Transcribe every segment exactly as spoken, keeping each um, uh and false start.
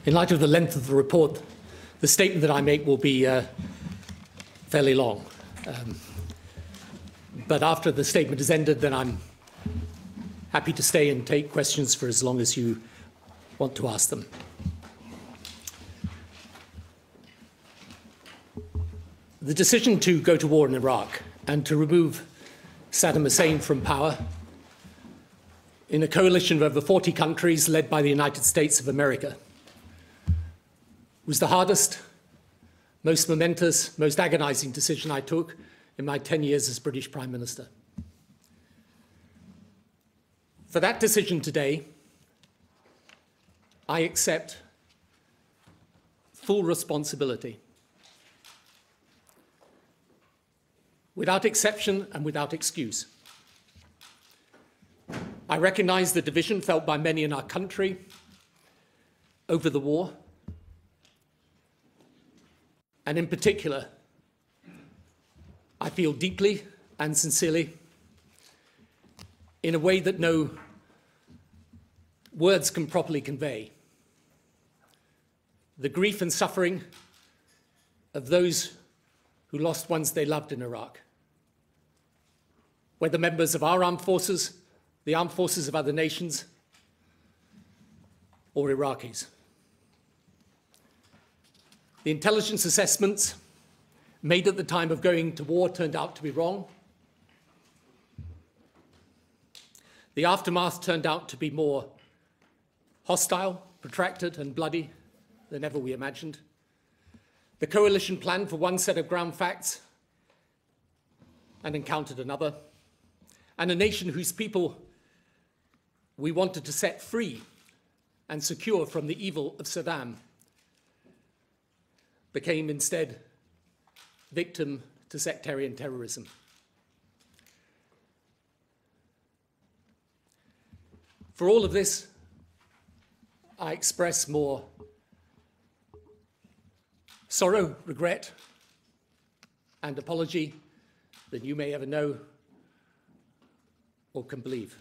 In light of the length of the report, the statement that I make will be uh, fairly long. Um, but after the statement is ended, then I'm happy to stay and take questions for as long as you want to ask them. The decision to go to war in Iraq and to remove Saddam Hussein from power in a coalition of over forty countries led by the United States of America was the hardest, most momentous, most agonizing decision I took in my ten years as British Prime Minister. For that decision today, I accept full responsibility. Without exception and without excuse. I recognize the division felt by many in our country over the war. And in particular, I feel deeply and sincerely, in a way that no words can properly convey, the grief and suffering of those who lost ones they loved in Iraq, whether members of our armed forces, the armed forces of other nations, or Iraqis. The intelligence assessments made at the time of going to war turned out to be wrong. The aftermath turned out to be more hostile, protracted, and bloody than ever we imagined. The coalition planned for one set of ground facts and encountered another. And a nation whose people we wanted to set free and secure from the evil of Saddam became instead victim to sectarian terrorism. For all of this, I express more sorrow, regret, and apology than you may ever know or can believe.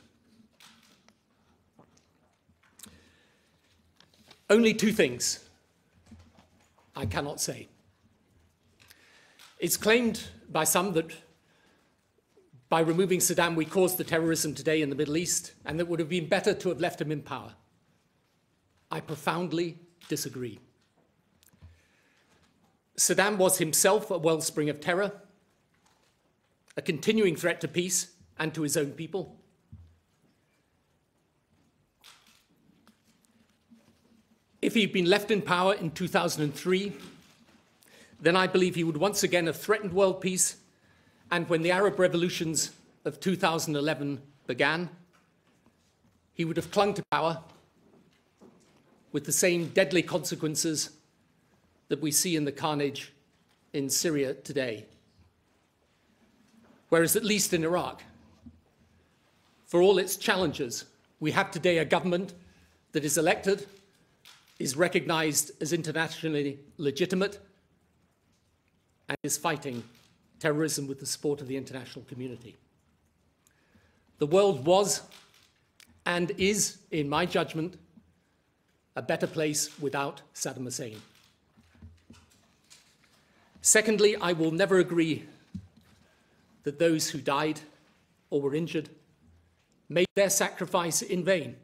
Only two things I cannot say. It's claimed by some that by removing Saddam we caused the terrorism today in the Middle East and that it would have been better to have left him in power. I profoundly disagree. Saddam was himself a wellspring of terror, a continuing threat to peace and to his own people. If he'd been left in power in two thousand three, then I believe he would once again have threatened world peace, and when the Arab revolutions of two thousand eleven began, he would have clung to power with the same deadly consequences that we see in the carnage in Syria today. Whereas at least in Iraq, for all its challenges, we have today a government that is elected, is recognized as internationally legitimate, and is fighting terrorism with the support of the international community. The world was and is, in my judgment, a better place without Saddam Hussein. Secondly, I will never agree that those who died or were injured made their sacrifice in vain.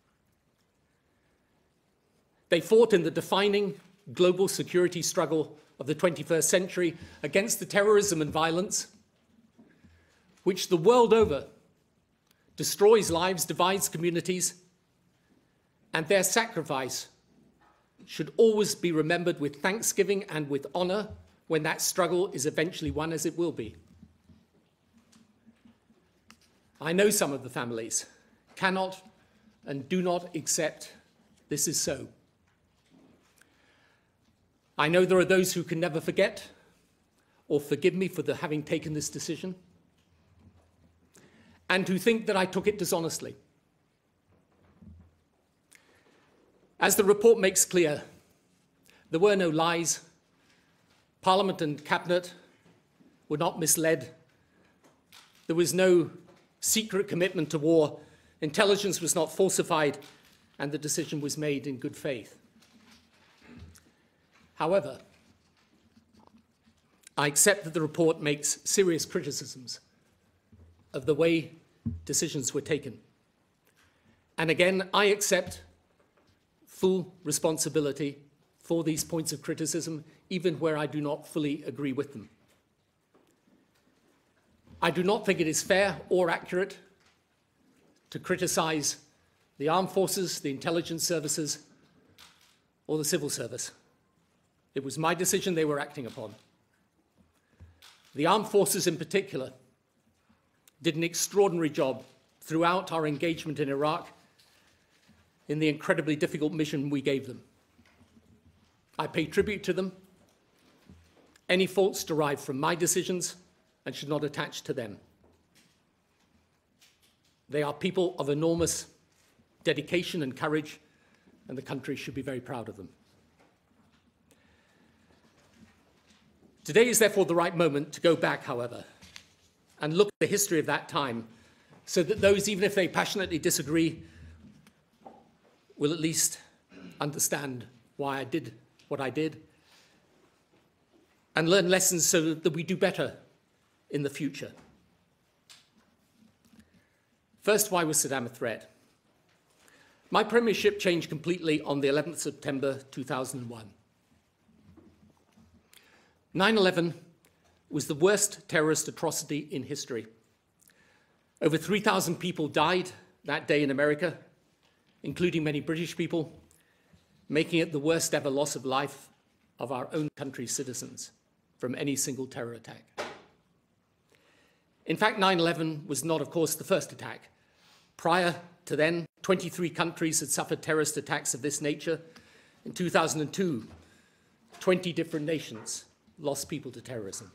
They fought in the defining global security struggle of the twenty-first century against the terrorism and violence, which the world over destroys lives, divides communities, and their sacrifice should always be remembered with thanksgiving and with honor when that struggle is eventually won, as it will be. I know some of the families cannot and do not accept this is so. I know there are those who can never forget or forgive me for the, having taken this decision, and who think that I took it dishonestly. As the report makes clear, there were no lies. Parliament and Cabinet were not misled. There was no secret commitment to war. Intelligence was not falsified, and the decision was made in good faith. However, I accept that the report makes serious criticisms of the way decisions were taken. And again, I accept full responsibility for these points of criticism, even where I do not fully agree with them. I do not think it is fair or accurate to criticize the armed forces, the intelligence services, or the civil service. It was my decision they were acting upon. The armed forces in particular did an extraordinary job throughout our engagement in Iraq in the incredibly difficult mission we gave them. I pay tribute to them. Any faults derive from my decisions and should not attach to them. They are people of enormous dedication and courage, and the country should be very proud of them. Today is therefore the right moment to go back, however, and look at the history of that time, so that those, even if they passionately disagree, will at least understand why I did what I did, and learn lessons so that we do better in the future. First, why was Saddam a threat? My premiership changed completely on the eleventh of September two thousand one. nine eleven was the worst terrorist atrocity in history. Over three thousand people died that day in America, including many British people, making it the worst ever loss of life of our own country's citizens from any single terror attack. In fact, nine eleven was not, of course, the first attack. Prior to then, twenty-three countries had suffered terrorist attacks of this nature. In two thousand two, twenty different nations lost people to terrorism.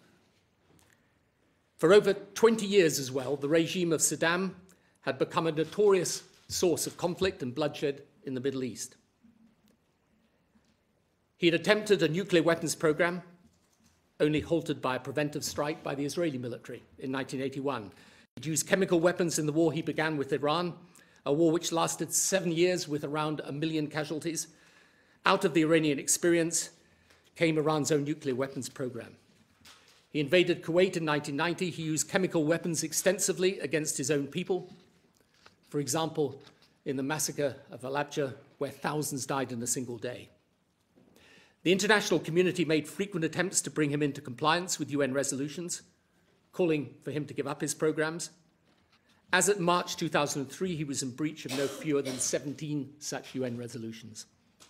For over twenty years as well, the regime of Saddam had become a notorious source of conflict and bloodshed in the Middle East. He had attempted a nuclear weapons program, only halted by a preventive strike by the Israeli military in nineteen eighty-one. He'd used chemical weapons in the war he began with Iran, a war which lasted seven years with around a million casualties. Out of the Iranian experience came Iran's own nuclear weapons program. He invaded Kuwait in nineteen ninety. He used chemical weapons extensively against his own people. For example, in the massacre of Halabja, where thousands died in a single day. The international community made frequent attempts to bring him into compliance with U N resolutions, calling for him to give up his programs. As at March two thousand three, he was in breach of no fewer than seventeen such U N resolutions.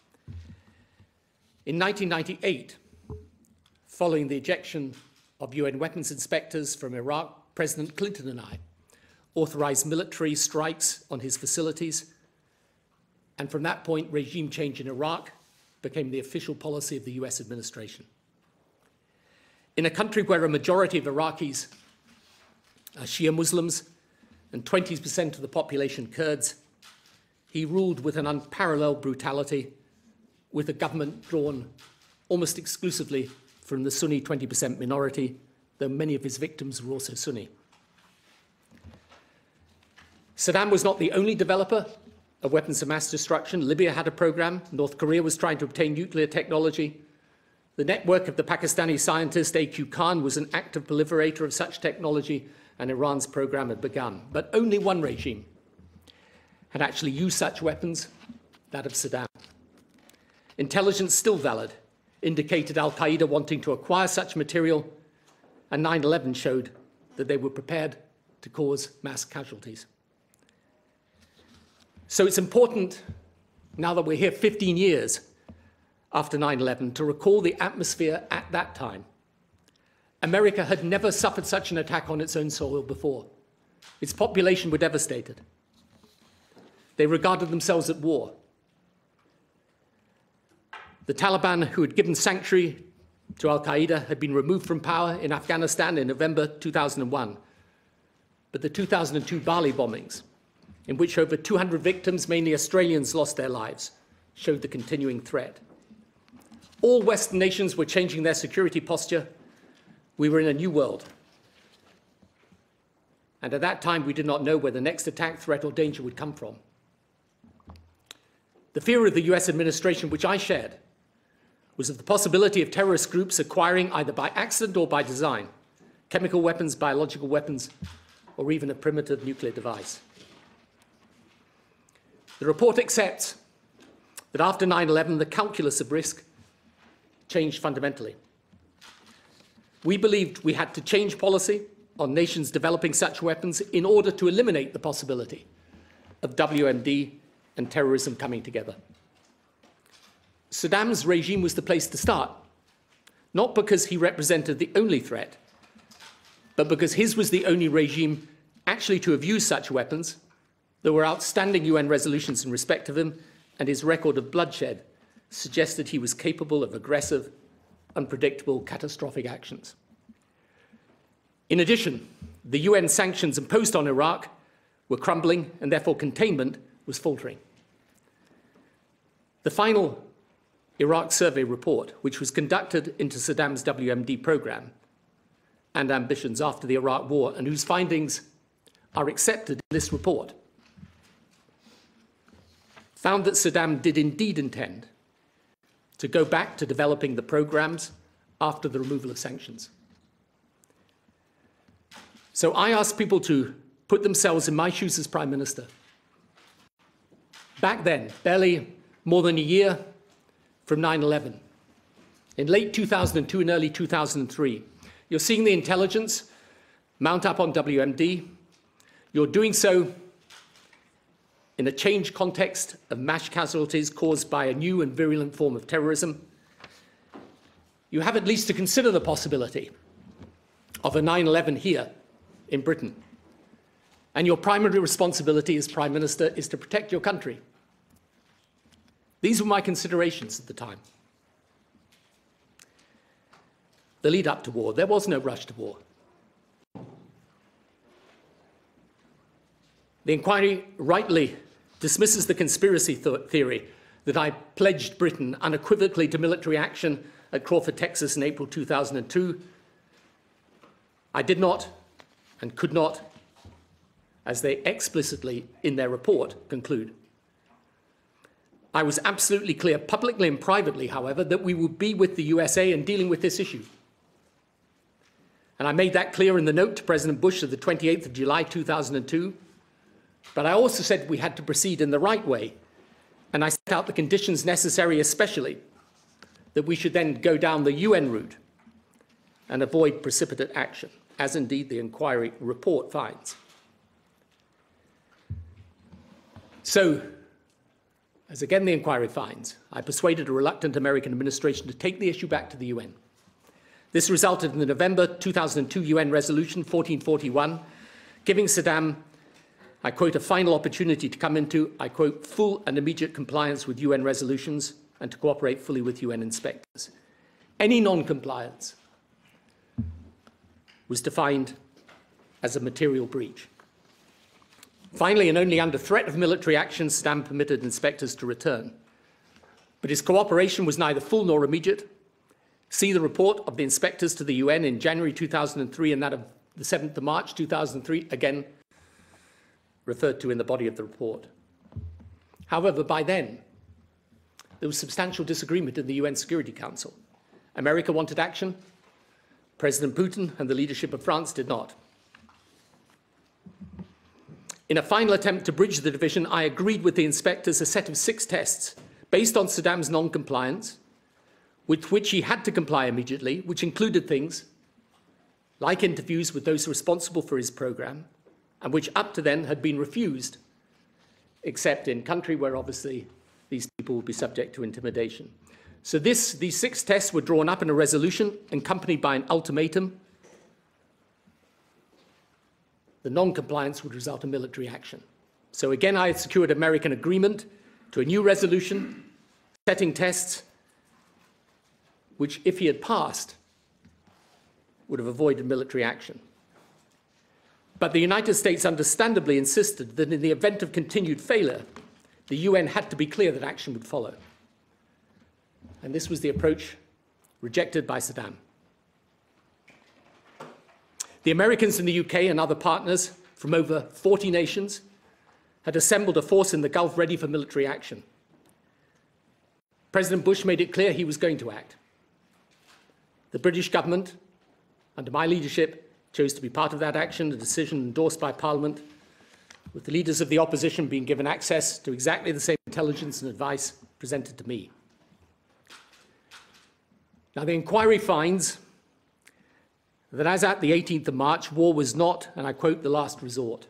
In nineteen ninety-eight, following the ejection of U N weapons inspectors from Iraq, President Clinton and I authorized military strikes on his facilities, and from that point, regime change in Iraq became the official policy of the U S administration. In a country where a majority of Iraqis are Shia Muslims and twenty percent of the population Kurds, he ruled with an unparalleled brutality, with a government drawn almost exclusively from the Sunni twenty percent minority, though many of his victims were also Sunni. Saddam was not the only developer of weapons of mass destruction. Libya had a program. North Korea was trying to obtain nuclear technology. The network of the Pakistani scientist A Q Khan was an active proliferator of such technology, and Iran's program had begun. But only one regime had actually used such weapons, that of Saddam. Intelligence, still valid, indicated al-Qaeda wanting to acquire such material, and nine eleven showed that they were prepared to cause mass casualties. So it's important, now that we're here fifteen years after nine eleven, to recall the atmosphere at that time. America had never suffered such an attack on its own soil before. Its population were devastated. They regarded themselves at war. The Taliban, who had given sanctuary to al-Qaeda, had been removed from power in Afghanistan in November two thousand one. But the two thousand two Bali bombings, in which over two hundred victims, mainly Australians, lost their lives, showed the continuing threat. All Western nations were changing their security posture. We were in a new world. And at that time, we did not know where the next attack, threat, or danger would come from. The fear of the U S administration, which I shared, was of the possibility of terrorist groups acquiring, either by accident or by design, chemical weapons, biological weapons, or even a primitive nuclear device. The report accepts that after nine eleven, the calculus of risk changed fundamentally. We believed we had to change policy on nations developing such weapons in order to eliminate the possibility of W M D and terrorism coming together. Saddam's regime was the place to start, not because he represented the only threat, but because his was the only regime actually to have used such weapons. There were outstanding U N resolutions in respect of him, and his record of bloodshed suggested he was capable of aggressive, unpredictable, catastrophic actions. In addition, the U N sanctions imposed on Iraq were crumbling, and therefore containment was faltering. The final Iraq survey report, which was conducted into Saddam's W M D program and ambitions after the Iraq War, and whose findings are accepted in this report, found that Saddam did indeed intend to go back to developing the programs after the removal of sanctions. So I ask people to put themselves in my shoes as Prime Minister. Back then, barely more than a year from nine eleven, in late two thousand two and early two thousand three, you're seeing the intelligence mount up on W M D. You're doing so in a changed context of mass casualties caused by a new and virulent form of terrorism. You have at least to consider the possibility of a nine eleven here in Britain. And your primary responsibility as Prime Minister is to protect your country. These were my considerations at the time. The lead up to war, there was no rush to war. The inquiry rightly dismisses the conspiracy th- theory that I pledged Britain unequivocally to military action at Crawford, Texas in April two thousand two. I did not and could not, as they explicitly in their report conclude. I was absolutely clear, publicly and privately, however, that we would be with the U S A in dealing with this issue. And I made that clear in the note to President Bush of the twenty-eighth of July two thousand two. But I also said we had to proceed in the right way. And I set out the conditions necessary, especially that we should then go down the U N route and avoid precipitate action, as indeed the inquiry report finds. So, as again the inquiry finds, I persuaded a reluctant American administration to take the issue back to the U N. This resulted in the November two thousand two U N Resolution fourteen forty-one, giving Saddam, I quote, a final opportunity to come into, I quote, full and immediate compliance with U N resolutions and to cooperate fully with U N inspectors. Any non-compliance was defined as a material breach. Finally, and only under threat of military action, Saddam permitted inspectors to return. But his cooperation was neither full nor immediate. See the report of the inspectors to the U N in January two thousand three and that of the seventh of March two thousand three, again referred to in the body of the report. However, by then, there was substantial disagreement in the U N Security Council. America wanted action. President Putin and the leadership of France did not. In a final attempt to bridge the division, I agreed with the inspectors a set of six tests based on Saddam's non-compliance, with which he had to comply immediately, which included things like interviews with those responsible for his program, and which up to then had been refused, except in country where obviously these people would be subject to intimidation. So this, these six tests were drawn up in a resolution accompanied by an ultimatum. The non-compliance would result in military action. So again, I had secured American agreement to a new resolution, setting tests, which, if he had passed, would have avoided military action. But the United States understandably insisted that in the event of continued failure, the U N had to be clear that action would follow. And this was the approach rejected by Saddam. The Americans in the U K and other partners from over forty nations had assembled a force in the Gulf ready for military action. President Bush made it clear he was going to act. The British government, under my leadership, chose to be part of that action, a decision endorsed by Parliament, with the leaders of the opposition being given access to exactly the same intelligence and advice presented to me. Now, the inquiry finds that as at the eighteenth of March, war was not, and I quote, the last resort.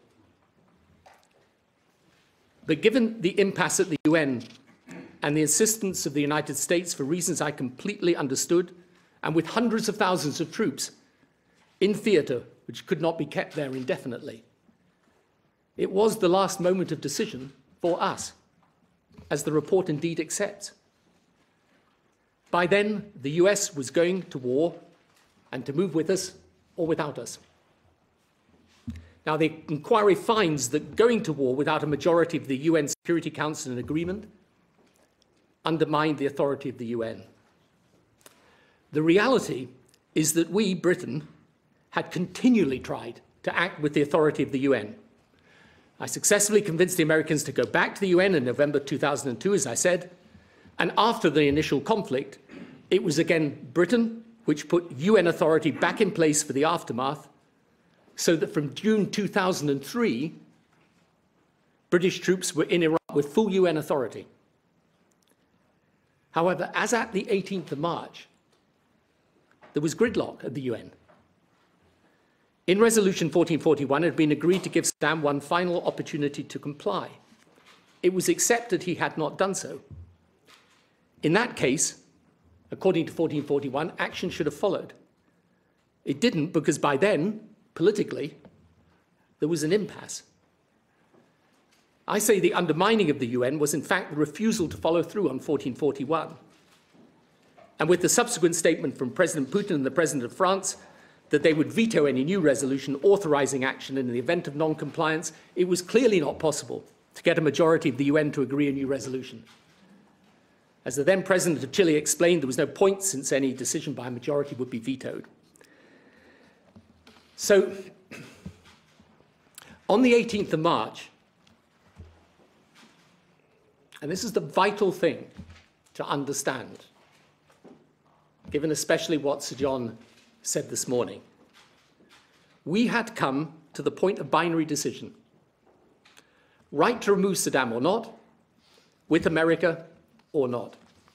But given the impasse at the U N and the insistence of the United States for reasons I completely understood, and with hundreds of thousands of troops in theatre which could not be kept there indefinitely, it was the last moment of decision for us, as the report indeed accepts. By then, the U S was going to war and to move with us or without us. Now, the inquiry finds that going to war without a majority of the U N Security Council in agreement undermined the authority of the U N. The reality is that we, Britain, had continually tried to act with the authority of the U N. I successfully convinced the Americans to go back to the U N in November two thousand two, as I said, and after the initial conflict, it was again Britain which put U N authority back in place for the aftermath, so that from June two thousand three, British troops were in Iraq with full U N authority. However, as at the eighteenth of March, there was gridlock at the U N. In Resolution fourteen forty-one, it had been agreed to give Saddam one final opportunity to comply. It was accepted he had not done so. In that case, according to fourteen forty-one, action should have followed. It didn't because by then, politically, there was an impasse. I say the undermining of the U N was in fact the refusal to follow through on fourteen forty-one. And with the subsequent statement from President Putin and the President of France that they would veto any new resolution authorizing action in the event of non-compliance, it was clearly not possible to get a majority of the U N to agree a new resolution. As the then President of Chile explained, there was no point since any decision by a majority would be vetoed. So, on the eighteenth of March, and this is the vital thing to understand, given especially what Sir John said this morning, we had come to the point of binary decision. Right to remove Saddam or not, with America or not.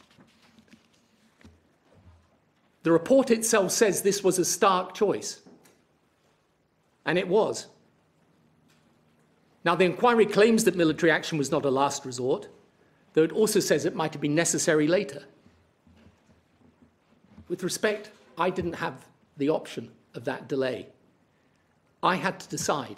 The report itself says this was a stark choice, and it was. Now, the inquiry claims that military action was not a last resort, though it also says it might have been necessary later. With respect, I didn't have the option of that delay. I had to decide.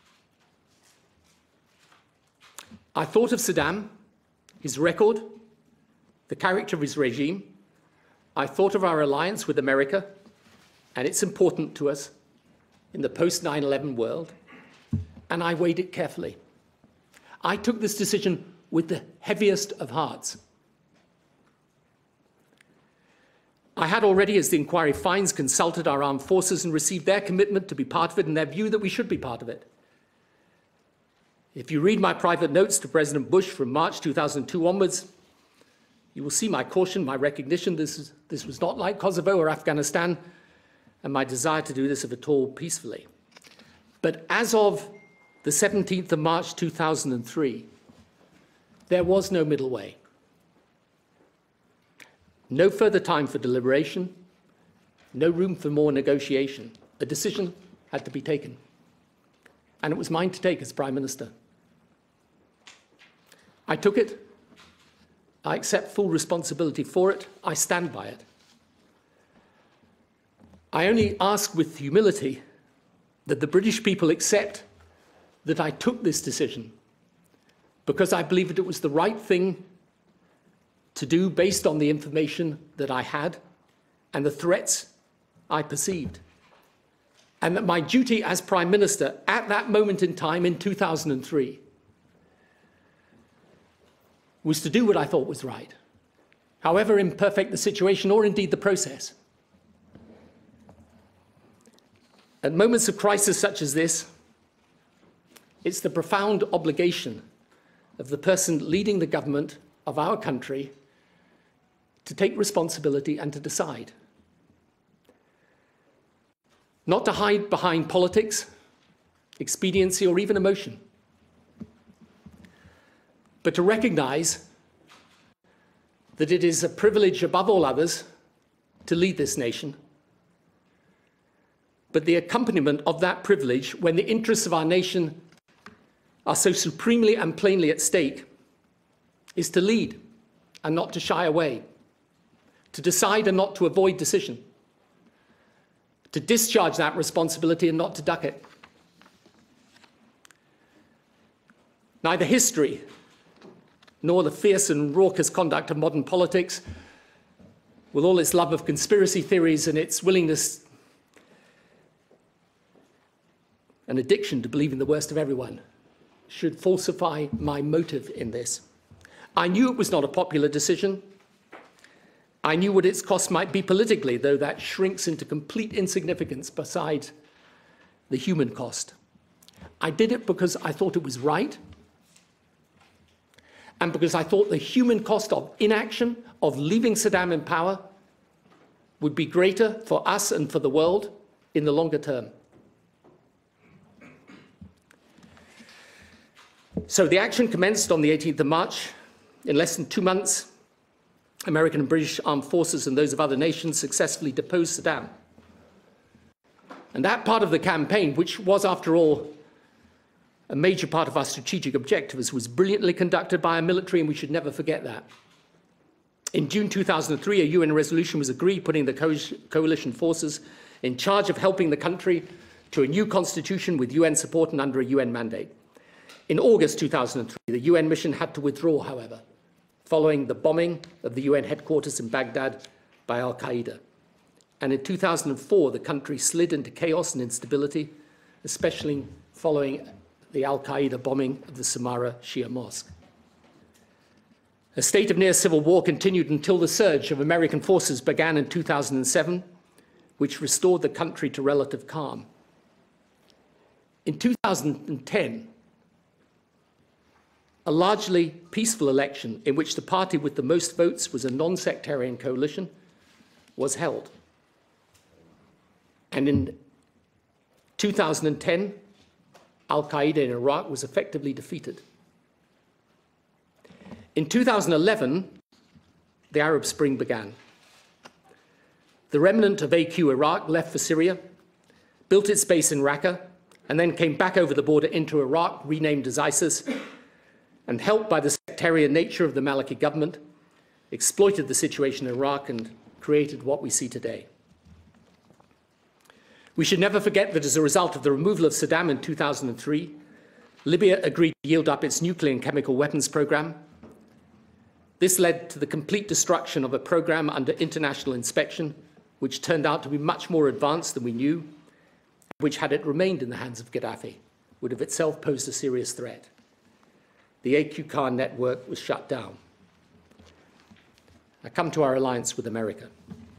I thought of Saddam, his record, the character of his regime. I thought of our alliance with America, and it's important to us in the post nine eleven world, and I weighed it carefully. I took this decision with the heaviest of hearts. I had already, as the inquiry finds, consulted our armed forces and received their commitment to be part of it and their view that we should be part of it. If you read my private notes to President Bush from March two thousand two onwards, you will see my caution, my recognition this, is, this was not like Kosovo or Afghanistan, and my desire to do this, if at all, peacefully. But as of the seventeenth of March two thousand three, there was no middle way. No further time for deliberation, no room for more negotiation. A decision had to be taken, and it was mine to take as Prime Minister. I took it. I accept full responsibility for it. I stand by it. I only ask with humility that the British people accept that I took this decision because I believe that it was the right thing to do based on the information that I had and the threats I perceived. And that my duty as Prime Minister at that moment in time in two thousand three was to do what I thought was right, however imperfect the situation or indeed the process. At moments of crisis such as this, it's the profound obligation of the person leading the government of our country to take responsibility and to decide. Not to hide behind politics, expediency, or even emotion, but to recognize that it is a privilege above all others to lead this nation. But the accompaniment of that privilege, when the interests of our nation are so supremely and plainly at stake, is to lead and not to shy away, to decide and not to avoid decision, to discharge that responsibility and not to duck it. Neither history nor the fierce and raucous conduct of modern politics, with all its love of conspiracy theories and its willingness and addiction to believing the worst of everyone, should falsify my motive in this. I knew it was not a popular decision. I knew what its cost might be politically, though that shrinks into complete insignificance beside the human cost. I did it because I thought it was right, and because I thought the human cost of inaction, of leaving Saddam in power, would be greater for us and for the world in the longer term. So the action commenced on the eighteenth of March. In less than two months, American and British armed forces and those of other nations successfully deposed Saddam. And that part of the campaign, which was, after all, a major part of our strategic objectives, was brilliantly conducted by our military, and we should never forget that. In June two thousand three, a U N resolution was agreed putting the co coalition forces in charge of helping the country to a new constitution with U N support and under a U N mandate. In August two thousand three, the U N mission had to withdraw, however, following the bombing of the U N headquarters in Baghdad by al-Qaeda. And in two thousand four, the country slid into chaos and instability, especially following the al-Qaeda bombing of the Samarra Shia mosque. A state of near civil war continued until the surge of American forces began in two thousand seven, which restored the country to relative calm. In two thousand ten, a largely peaceful election in which the party with the most votes was a non-sectarian coalition was held. And in two thousand ten, al-Qaeda in Iraq was effectively defeated. In two thousand eleven, the Arab Spring began. The remnant of A Q Iraq left for Syria, built its base in Raqqa, and then came back over the border into Iraq, renamed as ISIS, and helped by the sectarian nature of the Maliki government, exploited the situation in Iraq and created what we see today. We should never forget that as a result of the removal of Saddam in two thousand three, Libya agreed to yield up its nuclear and chemical weapons program. This led to the complete destruction of a program under international inspection, which turned out to be much more advanced than we knew, which, had it remained in the hands of Gaddafi, would have itself posed a serious threat. The A Q car network was shut down. I come to our alliance with America.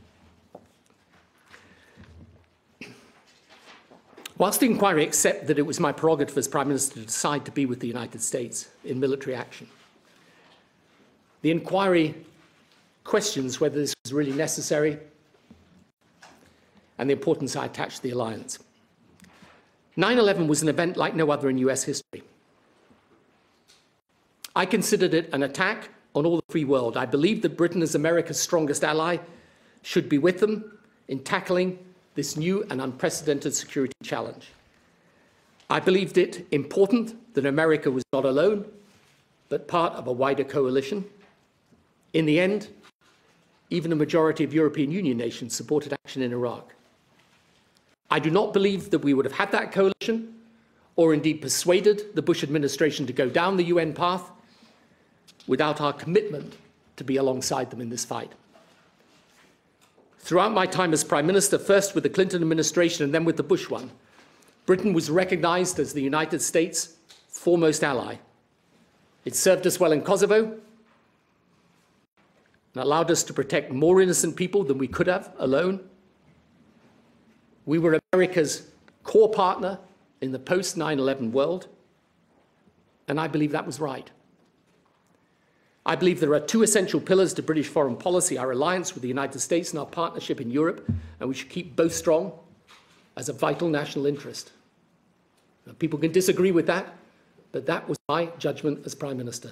Whilst the inquiry accepted that it was my prerogative as Prime Minister to decide to be with the United States in military action, the inquiry questions whether this was really necessary and the importance I attach to the alliance. nine eleven was an event like no other in U S history. I considered it an attack on all the free world. I believed that Britain, as America's strongest ally, should be with them in tackling this new and unprecedented security challenge. I believed it important that America was not alone, but part of a wider coalition. In the end, even a majority of European Union nations supported action in Iraq. I do not believe that we would have had that coalition, or indeed persuaded the Bush administration to go down the U N path, without our commitment to be alongside them in this fight. Throughout my time as Prime Minister, first with the Clinton administration and then with the Bush one, Britain was recognized as the United States' foremost ally. It served us well in Kosovo and allowed us to protect more innocent people than we could have alone. We were America's core partner in the post nine eleven world, and I believe that was right. I believe there are two essential pillars to British foreign policy: our alliance with the United States and our partnership in Europe, and we should keep both strong as a vital national interest. Now, people can disagree with that, but that was my judgment as Prime Minister.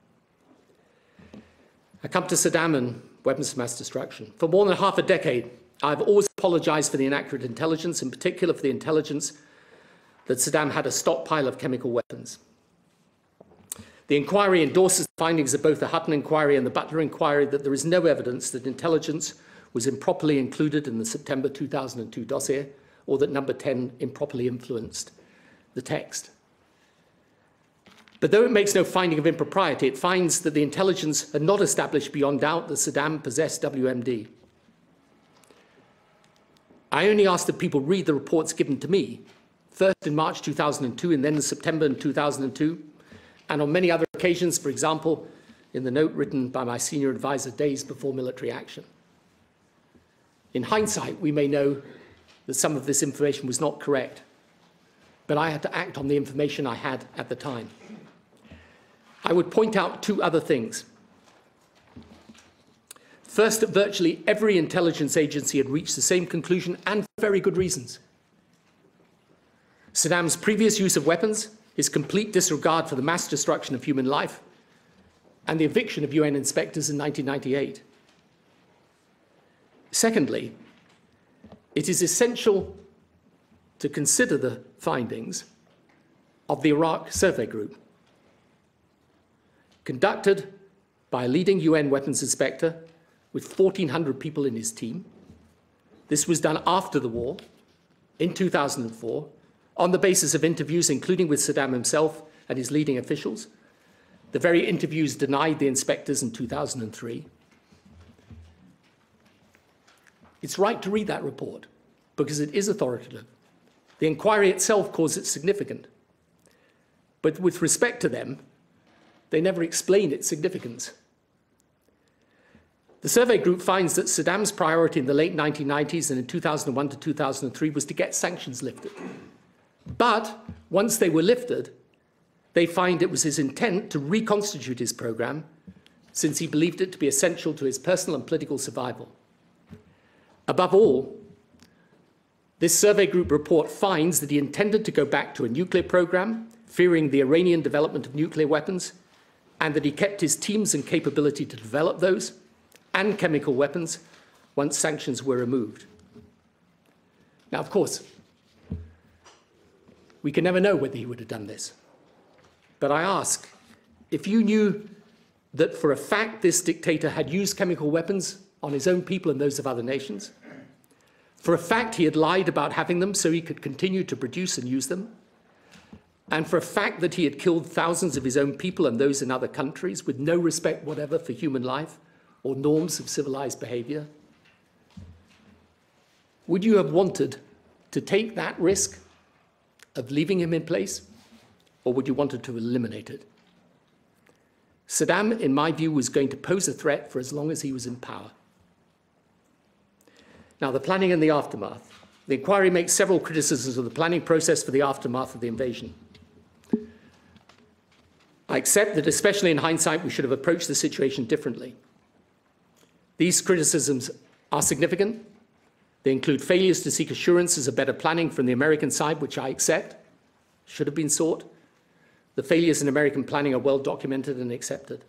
I come to Saddam and weapons of mass destruction. For more than half a decade, I've always apologized for the inaccurate intelligence, in particular for the intelligence that Saddam had a stockpile of chemical weapons. The inquiry endorses the findings of both the Hutton inquiry and the Butler inquiry that there is no evidence that intelligence was improperly included in the September two thousand two dossier, or that Number ten improperly influenced the text. But though it makes no finding of impropriety, it finds that the intelligence had not established beyond doubt that Saddam possessed W M D. I only ask that people read the reports given to me, first in March two thousand two and then in September two thousand two, and on many other occasions, for example, in the note written by my senior advisor days before military action. In hindsight, we may know that some of this information was not correct, but I had to act on the information I had at the time. I would point out two other things. First, that virtually every intelligence agency had reached the same conclusion, and for very good reasons. Saddam's previous use of weapons, his complete disregard for the mass destruction of human life, and the eviction of U N inspectors in nineteen ninety-eight. Secondly, it is essential to consider the findings of the Iraq Survey Group, conducted by a leading U N weapons inspector with fourteen hundred people in his team. This was done after the war, in two thousand four, on the basis of interviews, including with Saddam himself and his leading officials. The very interviews denied the inspectors in two thousand three. It's right to read that report, because it is authoritative. The inquiry itself calls it significant. But with respect to them, they never explain its significance. The survey group finds that Saddam's priority in the late nineteen nineties and in two thousand one to two thousand three was to get sanctions lifted. But once they were lifted, they find it was his intent to reconstitute his program, since he believed it to be essential to his personal and political survival. Above all, this survey group report finds that he intended to go back to a nuclear program, fearing the Iranian development of nuclear weapons, and that he kept his teams and capability to develop those and chemical weapons once sanctions were removed. Now, of course, we can never know whether he would have done this. But I ask, if you knew that for a fact this dictator had used chemical weapons on his own people and those of other nations, for a fact he had lied about having them so he could continue to produce and use them, and for a fact that he had killed thousands of his own people and those in other countries with no respect whatever for human life or norms of civilized behavior, would you have wanted to take that risk of leaving him in place, or would you want to eliminate it? Saddam, in my view, was going to pose a threat for as long as he was in power. Now, the planning and the aftermath. The inquiry makes several criticisms of the planning process for the aftermath of the invasion. I accept that, especially in hindsight, we should have approached the situation differently. These criticisms are significant. They include failures to seek assurances of better planning from the American side, which I accept, should have been sought. The failures in American planning are well documented and accepted.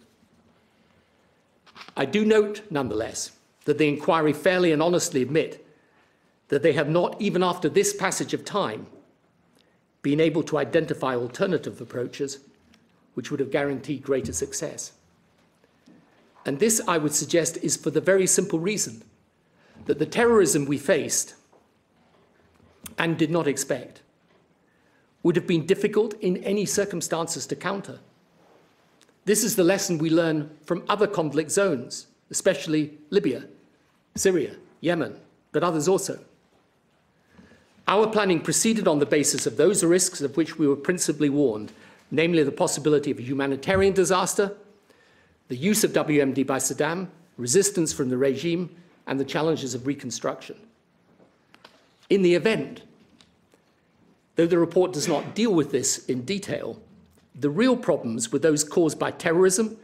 I do note, nonetheless, that the inquiry fairly and honestly admit that they have not, even after this passage of time, been able to identify alternative approaches which would have guaranteed greater success. And this, I would suggest, is for the very simple reason that the terrorism we faced and did not expect would have been difficult in any circumstances to counter. This is the lesson we learn from other conflict zones, especially Libya, Syria, Yemen, but others also. Our planning proceeded on the basis of those risks of which we were principally warned, namely the possibility of a humanitarian disaster, the use of W M D by Saddam, resistance from the regime, and the challenges of reconstruction. In the event, though the report does not deal with this in detail, the real problems were those caused by terrorism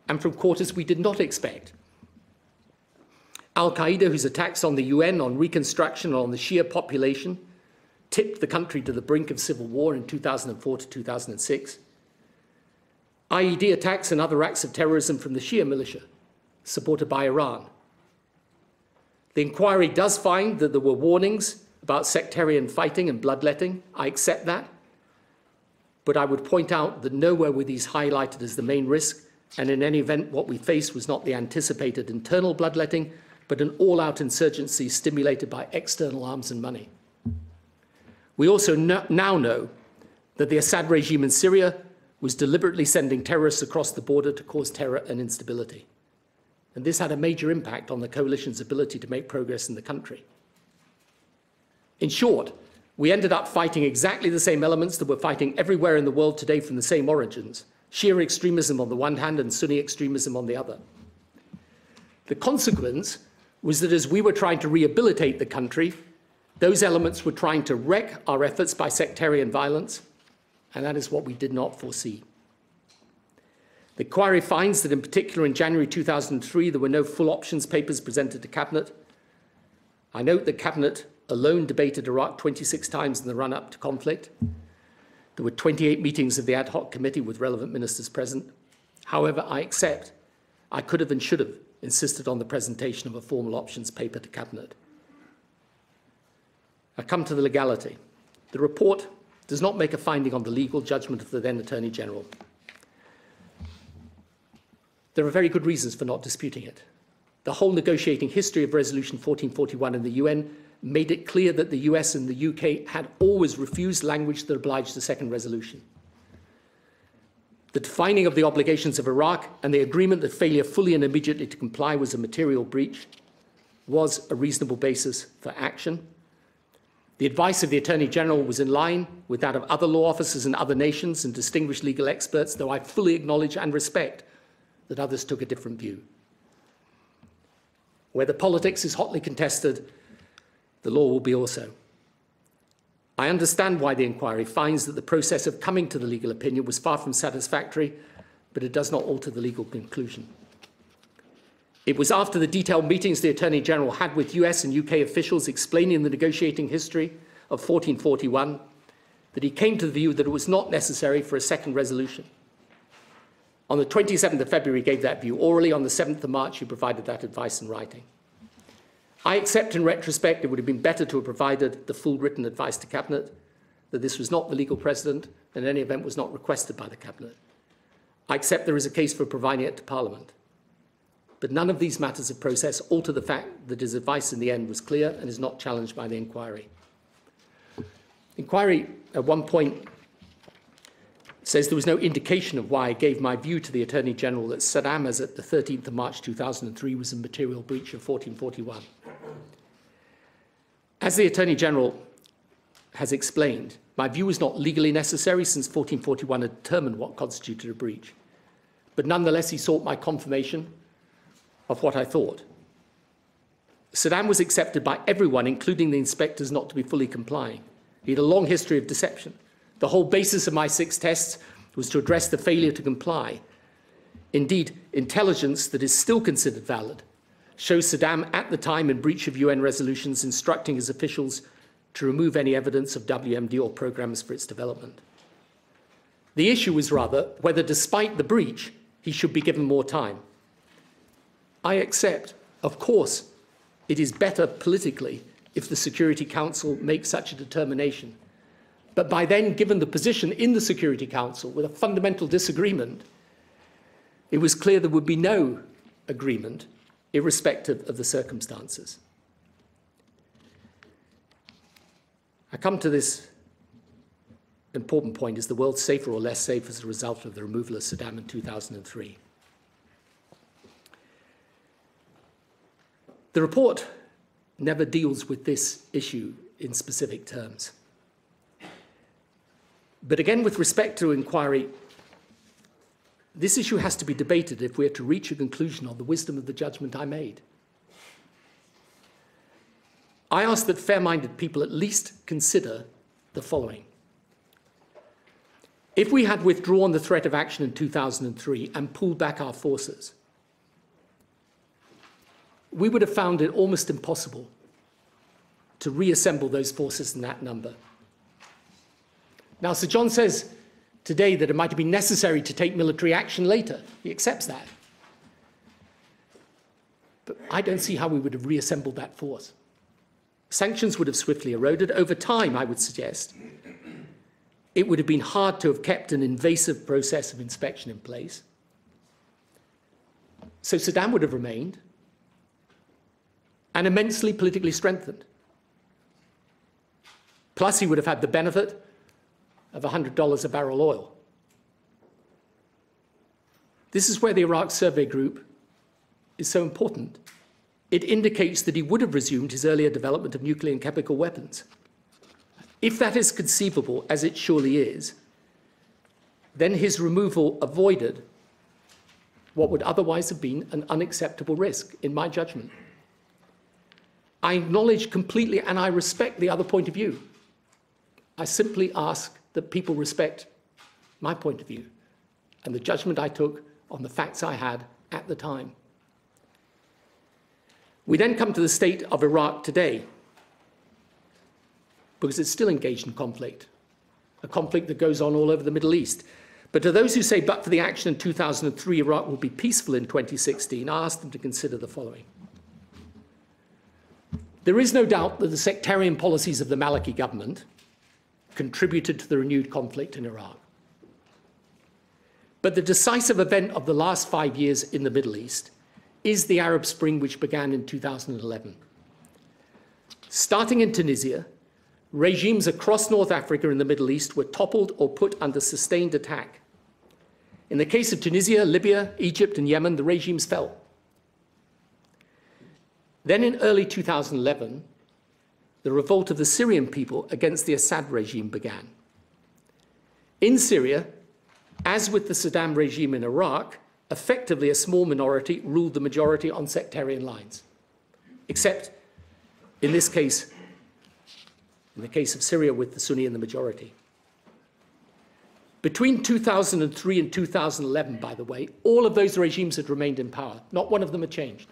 and from quarters we did not expect. Al-Qaeda, whose attacks on the U N, on reconstruction, and on the Shia population, tipped the country to the brink of civil war in two thousand four to two thousand six. I E D attacks and other acts of terrorism from the Shia militia, supported by Iran. The inquiry does find that there were warnings about sectarian fighting and bloodletting. I accept that. But I would point out that nowhere were these highlighted as the main risk, and in any event, what we faced was not the anticipated internal bloodletting, but an all-out insurgency stimulated by external arms and money. We also no- now know that the Assad regime in Syria was deliberately sending terrorists across the border to cause terror and instability. And this had a major impact on the coalition's ability to make progress in the country. In short, we ended up fighting exactly the same elements that we're fighting everywhere in the world today from the same origins: Shia extremism on the one hand and Sunni extremism on the other. The consequence was that as we were trying to rehabilitate the country, those elements were trying to wreck our efforts by sectarian violence, and that is what we did not foresee. The inquiry finds that in particular in January two thousand three, there were no full options papers presented to Cabinet. I note that Cabinet alone debated Iraq twenty-six times in the run-up to conflict. There were twenty-eight meetings of the ad hoc committee with relevant ministers present. However, I accept I could have and should have insisted on the presentation of a formal options paper to Cabinet. I come to the legality. The report does not make a finding on the legal judgment of the then Attorney General. There are very good reasons for not disputing it. The whole negotiating history of Resolution fourteen forty-one in the U N made it clear that the U S and the U K had always refused language that obliged the second resolution. The defining of the obligations of Iraq and the agreement that failure fully and immediately to comply was a material breach was a reasonable basis for action. The advice of the Attorney General was in line with that of other law officers in other nations and distinguished legal experts, though I fully acknowledge and respect that others took a different view. Where the politics is hotly contested, the law will be also. I understand why the inquiry finds that the process of coming to the legal opinion was far from satisfactory, but it does not alter the legal conclusion. It was after the detailed meetings the Attorney General had with U S and U K officials explaining the negotiating history of fourteen forty-one that he came to the view that it was not necessary for a second resolution. On the twenty-seventh of February, he gave that view orally. On the seventh of March, he provided that advice in writing. I accept in retrospect it would have been better to have provided the full written advice to Cabinet, that this was not the legal precedent and in any event was not requested by the Cabinet. I accept there is a case for providing it to Parliament. But none of these matters of process alter the fact that his advice in the end was clear and is not challenged by the inquiry. Inquiry at one point says there was no indication of why I gave my view to the Attorney General that Saddam, as at the thirteenth of March two thousand three, was in material breach of fourteen forty-one. As the Attorney General has explained, my view was not legally necessary since fourteen forty-one had determined what constituted a breach. But nonetheless, he sought my confirmation of what I thought. Saddam was accepted by everyone, including the inspectors, not to be fully complying. He had a long history of deception. The whole basis of my six tests was to address the failure to comply. Indeed, intelligence that is still considered valid shows Saddam at the time in breach of U N resolutions, instructing his officials to remove any evidence of W M D or programs for its development. The issue was rather whether, despite the breach, he should be given more time. I accept, of course, it is better politically if the Security Council makes such a determination. But by then, given the position in the Security Council with a fundamental disagreement, it was clear there would be no agreement, irrespective of the circumstances. I come to this important point: is the world safer or less safe as a result of the removal of Saddam in two thousand three? The report never deals with this issue in specific terms. But again, with respect to inquiry, this issue has to be debated if we are to reach a conclusion on the wisdom of the judgment I made. I ask that fair-minded people at least consider the following. If we had withdrawn the threat of action in two thousand three and pulled back our forces, we would have found it almost impossible to reassemble those forces in that number. Now, Sir John says today that it might have been necessary to take military action later. He accepts that. But I don't see how we would have reassembled that force. Sanctions would have swiftly eroded. Over time, I would suggest, it would have been hard to have kept an invasive process of inspection in place. So Saddam would have remained and immensely politically strengthened. Plus, he would have had the benefit of one hundred dollars a barrel oil. This is where the Iraq Survey Group is so important. It indicates that he would have resumed his earlier development of nuclear and chemical weapons. If that is conceivable, as it surely is, then his removal avoided what would otherwise have been an unacceptable risk, in my judgment. I acknowledge completely and I respect the other point of view. I simply ask that people respect my point of view and the judgment I took on the facts I had at the time. We then come to the state of Iraq today, because it's still engaged in conflict, a conflict that goes on all over the Middle East. But to those who say, but for the action in two thousand three, Iraq will be peaceful in twenty sixteen, I ask them to consider the following. There is no doubt that the sectarian policies of the Maliki government contributed to the renewed conflict in Iraq. But the decisive event of the last five years in the Middle East is the Arab Spring, which began in two thousand eleven. Starting in Tunisia, regimes across North Africa and the Middle East were toppled or put under sustained attack. In the case of Tunisia, Libya, Egypt, and Yemen, the regimes fell. Then in early two thousand eleven, the revolt of the Syrian people against the Assad regime began. In Syria, as with the Saddam regime in Iraq, effectively a small minority ruled the majority on sectarian lines, except in this case, in the case of Syria with the Sunni in the majority. Between two thousand three and two thousand eleven, by the way, all of those regimes had remained in power. Not one of them had changed.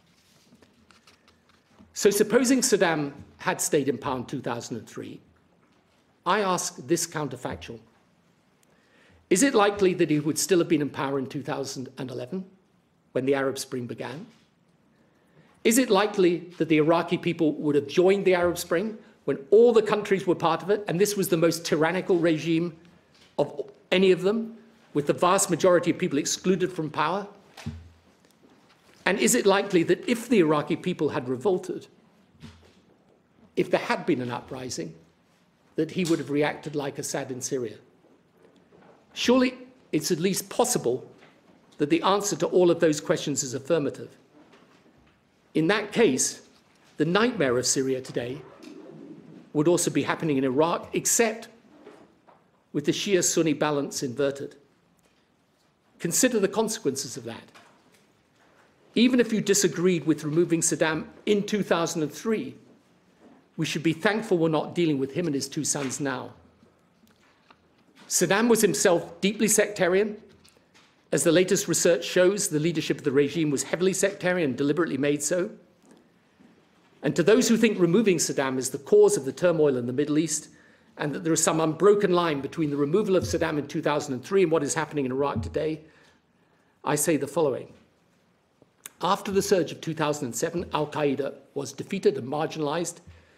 So supposing Saddam had stayed in power in two thousand three, I ask this counterfactual. Is it likely that he would still have been in power in two thousand eleven, when the Arab Spring began? Is it likely that the Iraqi people would have joined the Arab Spring when all the countries were part of it, and this was the most tyrannical regime of any of them, with the vast majority of people excluded from power? And is it likely that if the Iraqi people had revolted, if there had been an uprising, that he would have reacted like Assad in Syria? Surely it's at least possible that the answer to all of those questions is affirmative. In that case, the nightmare of Syria today would also be happening in Iraq, except with the Shia-Sunni balance inverted. Consider the consequences of that. Even if you disagreed with removing Saddam in two thousand three, we should be thankful we're not dealing with him and his two sons now. Saddam was himself deeply sectarian. As the latest research shows, the leadership of the regime was heavily sectarian and deliberately made so. And to those who think removing Saddam is the cause of the turmoil in the Middle East, and that there is some unbroken line between the removal of Saddam in two thousand three and what is happening in Iraq today, I say the following. After the surge of two thousand seven, al-Qaeda was defeated and marginalized.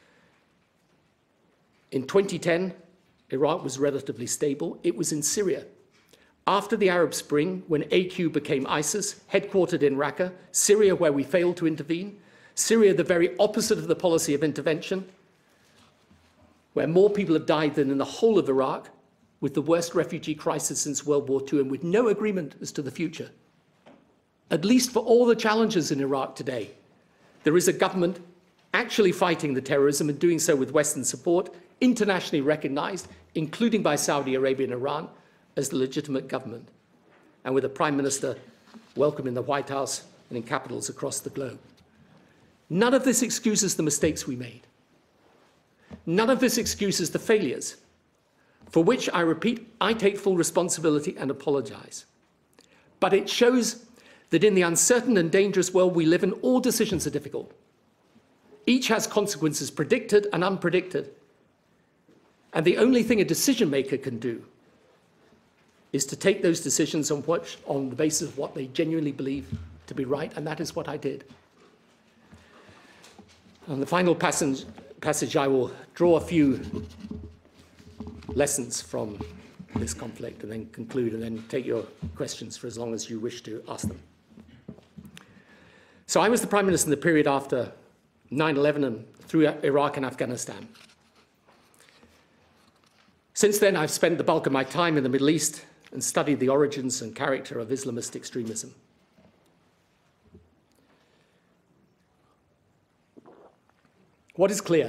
In twenty ten, Iraq was relatively stable. It was in Syria. After the Arab Spring, when A Q became ISIS, headquartered in Raqqa, Syria, where we failed to intervene, Syria, the very opposite of the policy of intervention, where more people have died than in the whole of Iraq, with the worst refugee crisis since World War Two, and with no agreement as to the future. At least for all the challenges in Iraq today, there is a government actually fighting the terrorism and doing so with Western support, internationally recognized, including by Saudi Arabia and Iran, as the legitimate government, and with a prime minister welcome in the White House and in capitals across the globe. None of this excuses the mistakes we made. None of this excuses the failures. for which, I repeat, I take full responsibility and apologize. But it shows that in the uncertain and dangerous world we live in, all decisions are difficult. Each has consequences predicted and unpredicted. And the only thing a decision maker can do is to take those decisions on, what, on the basis of what they genuinely believe to be right, and that is what I did. On the final passage, passage I will draw a few lessons from this conflict and then conclude, and then take your questions for as long as you wish to ask them. So I was the Prime Minister in the period after nine eleven and through Iraq and Afghanistan. Since then, I've spent the bulk of my time in the Middle East and studied the origins and character of Islamist extremism. What is clear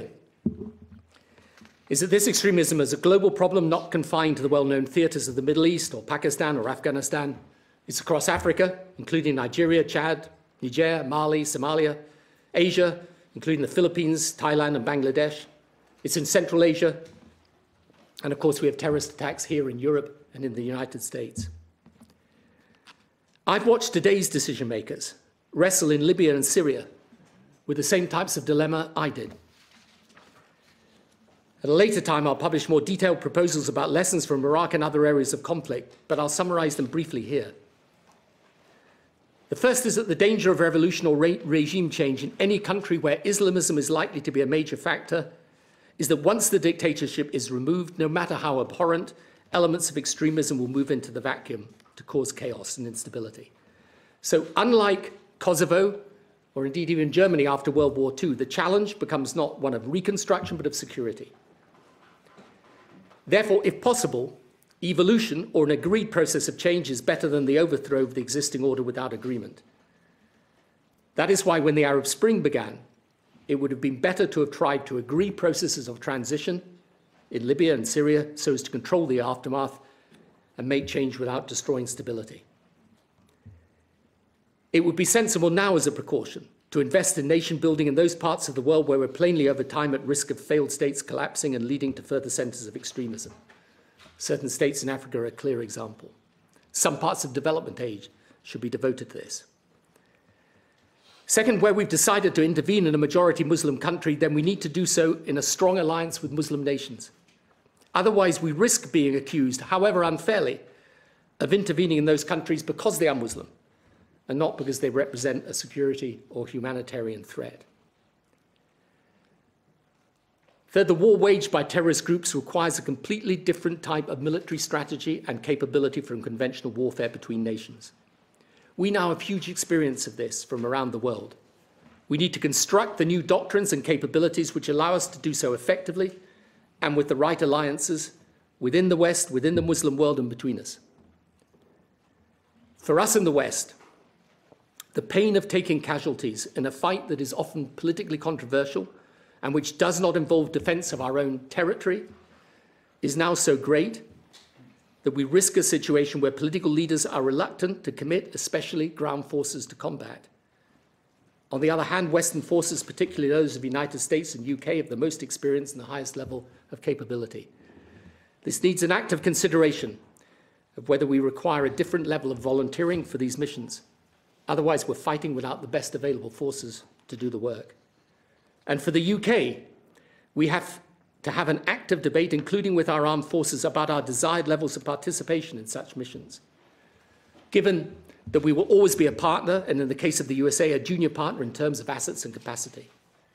is that this extremism is a global problem not confined to the well-known theatres of the Middle East or Pakistan or Afghanistan. It's across Africa, including Nigeria, Chad, Niger, Mali, Somalia, Asia, including the Philippines, Thailand, and Bangladesh. It's in Central Asia. And of course, we have terrorist attacks here in Europe and in the United States. I've watched today's decision makers wrestle in Libya and Syria with the same types of dilemma I did. At a later time, I'll publish more detailed proposals about lessons from Iraq and other areas of conflict, but I'll summarize them briefly here. The first is that the danger of revolution or re regime change in any country where Islamism is likely to be a major factor is that once the dictatorship is removed, no matter how abhorrent, elements of extremism will move into the vacuum to cause chaos and instability. So unlike Kosovo, or indeed even Germany after World War Two, the challenge becomes not one of reconstruction, but of security. Therefore, if possible, evolution or an agreed process of change is better than the overthrow of the existing order without agreement. That is why when the Arab Spring began, it would have been better to have tried to agree processes of transition in Libya and Syria so as to control the aftermath and make change without destroying stability. It would be sensible now as a precaution to invest in nation building in those parts of the world where we're plainly over time at risk of failed states collapsing and leading to further centres of extremism. Certain states in Africa are a clear example. Some parts of development aid should be devoted to this. Second, where we've decided to intervene in a majority Muslim country, then we need to do so in a strong alliance with Muslim nations. Otherwise, we risk being accused, however unfairly, of intervening in those countries because they are Muslim and not because they represent a security or humanitarian threat. Third, the war waged by terrorist groups requires a completely different type of military strategy and capability from conventional warfare between nations. We now have huge experience of this from around the world. We need to construct the new doctrines and capabilities which allow us to do so effectively and with the right alliances within the West, within the Muslim world, and between us. For us in the West, the pain of taking casualties in a fight that is often politically controversial and which does not involve defense of our own territory is now so great that we risk a situation where political leaders are reluctant to commit, especially ground forces, to combat. On the other hand, Western forces, particularly those of the United States and U K, have the most experience and the highest level of capability. This needs an active consideration of whether we require a different level of volunteering for these missions. Otherwise, we're fighting without the best available forces to do the work. And for the U K, we have to have an active debate, including with our armed forces, about our desired levels of participation in such missions. Given that we will always be a partner, and in the case of the U S A, a junior partner in terms of assets and capacity.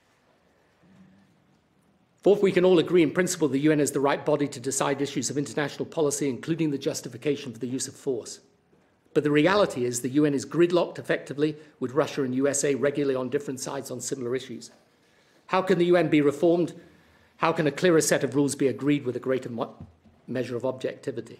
Fourth, we can all agree in principle the U N is the right body to decide issues of international policy, including the justification for the use of force. But the reality is the U N is gridlocked effectively with Russia and U S A regularly on different sides on similar issues. How can the U N be reformed? How can a clearer set of rules be agreed with a greater measure of objectivity?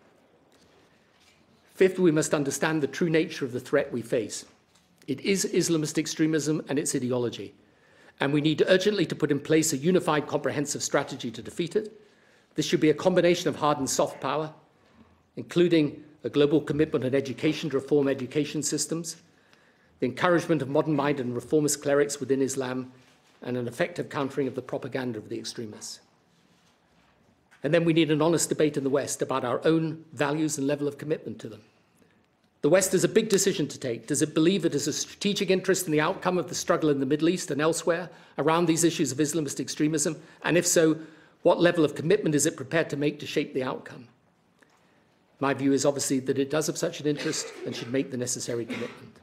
Fifth, we must understand the true nature of the threat we face. It is Islamist extremism and its ideology, and we need urgently to put in place a unified, comprehensive strategy to defeat it. This should be a combination of hard and soft power, including a global commitment on education to reform education systems, the encouragement of modern-minded and reformist clerics within Islam, and an effective countering of the propaganda of the extremists. And then we need an honest debate in the West about our own values and level of commitment to them. The West has a big decision to take. Does it believe it has a strategic interest in the outcome of the struggle in the Middle East and elsewhere around these issues of Islamist extremism? And if so, what level of commitment is it prepared to make to shape the outcome? My view is obviously that it does have such an interest and should make the necessary commitment.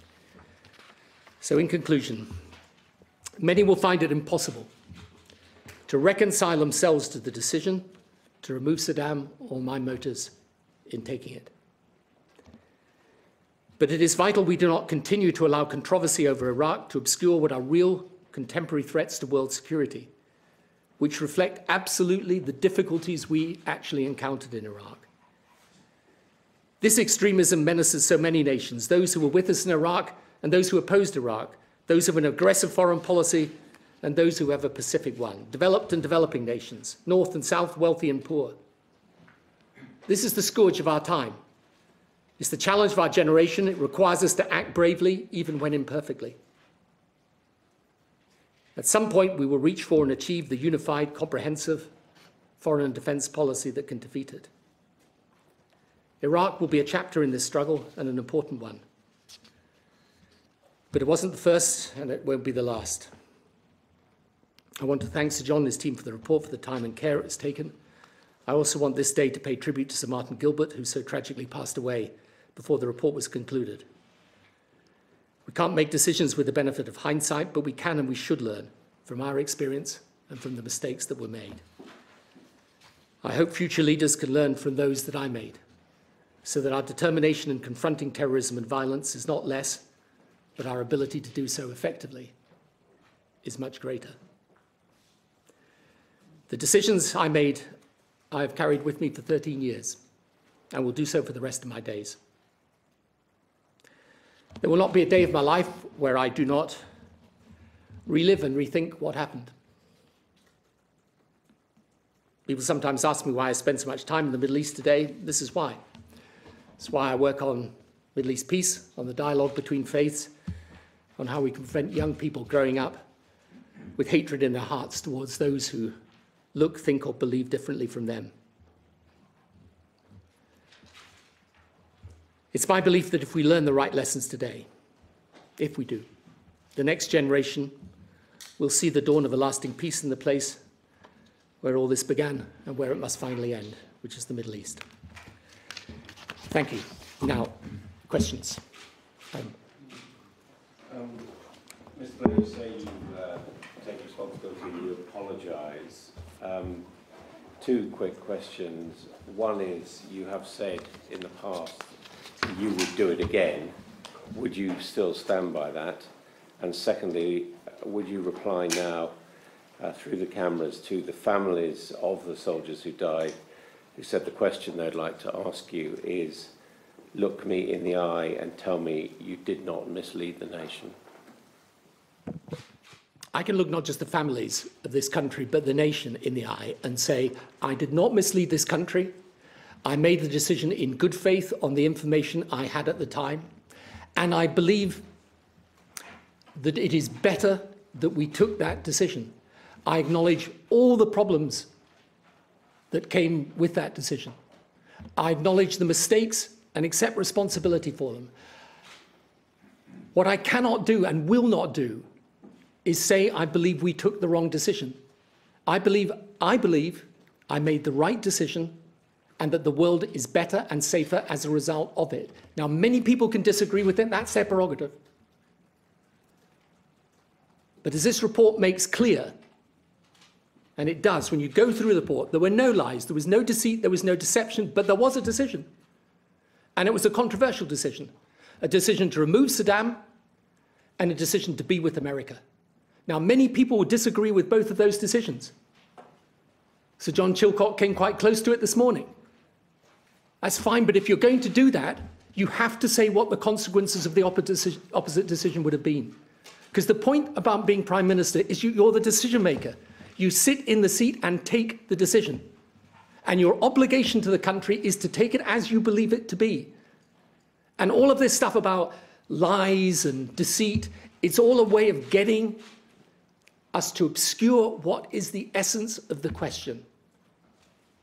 So in conclusion, many will find it impossible to reconcile themselves to the decision to remove Saddam or my motives in taking it. But it is vital we do not continue to allow controversy over Iraq to obscure what are real contemporary threats to world security, which reflect absolutely the difficulties we actually encountered in Iraq. This extremism menaces so many nations, those who were with us in Iraq and those who opposed Iraq, those who have an aggressive foreign policy and those who have a Pacific one, developed and developing nations, north and south, wealthy and poor. This is the scourge of our time. It's the challenge of our generation. It requires us to act bravely, even when imperfectly. At some point, we will reach for and achieve the unified, comprehensive foreign and defense policy that can defeat it. Iraq will be a chapter in this struggle and an important one. But it wasn't the first, and it won't be the last. I want to thank Sir John and his team for the report, for the time and care it's taken. I also want this day to pay tribute to Sir Martin Gilbert, who so tragically passed away before the report was concluded. We can't make decisions with the benefit of hindsight, but we can and we should learn from our experience and from the mistakes that were made. I hope future leaders can learn from those that I made, so that our determination in confronting terrorism and violence is not less, but our ability to do so effectively is much greater. The decisions I made, I have carried with me for thirteen years, and will do so for the rest of my days. There will not be a day of my life where I do not relive and rethink what happened. People sometimes ask me why I spend so much time in the Middle East today. This is why. It's why I work on Middle East peace, on the dialogue between faiths, on how we can prevent young people growing up with hatred in their hearts towards those who look, think, or believe differently from them. It's my belief that if we learn the right lessons today, if we do, the next generation will see the dawn of a lasting peace in the place where all this began and where it must finally end, which is the Middle East. Thank you. Now, questions. Um, um, Mister Blair, you say you uh, take responsibility and you apologise. Um, two quick questions. One is, you have said in the past you would do it again. Would you still stand by that? And secondly, would you reply now uh, through the cameras to the families of the soldiers who died, who said the question they'd like to ask you is, look me in the eye and tell me you did not mislead the nation? I can look not just the families of this country, but the nation in the eye and say, I did not mislead this country. I made the decision in good faith on the information I had at the time. And I believe that it is better that we took that decision. I acknowledge all the problems that came with that decision. I acknowledge the mistakes and accept responsibility for them. What I cannot do and will not do is say I believe we took the wrong decision. I believe, I believe I made the right decision and that the world is better and safer as a result of it. Now, many people can disagree with it. That's their prerogative. But as this report makes clear, and it does, when you go through the report, there were no lies, there was no deceit, there was no deception, but there was a decision. And it was a controversial decision. A decision to remove Saddam and a decision to be with America. Now, many people would disagree with both of those decisions. Sir John Chilcot came quite close to it this morning. That's fine, but if you're going to do that, you have to say what the consequences of the opposite decision would have been. Because the point about being Prime Minister is you, you're the decision maker. You sit in the seat and take the decision. And your obligation to the country is to take it as you believe it to be. And all of this stuff about lies and deceit, it's all a way of getting us to obscure what is the essence of the question.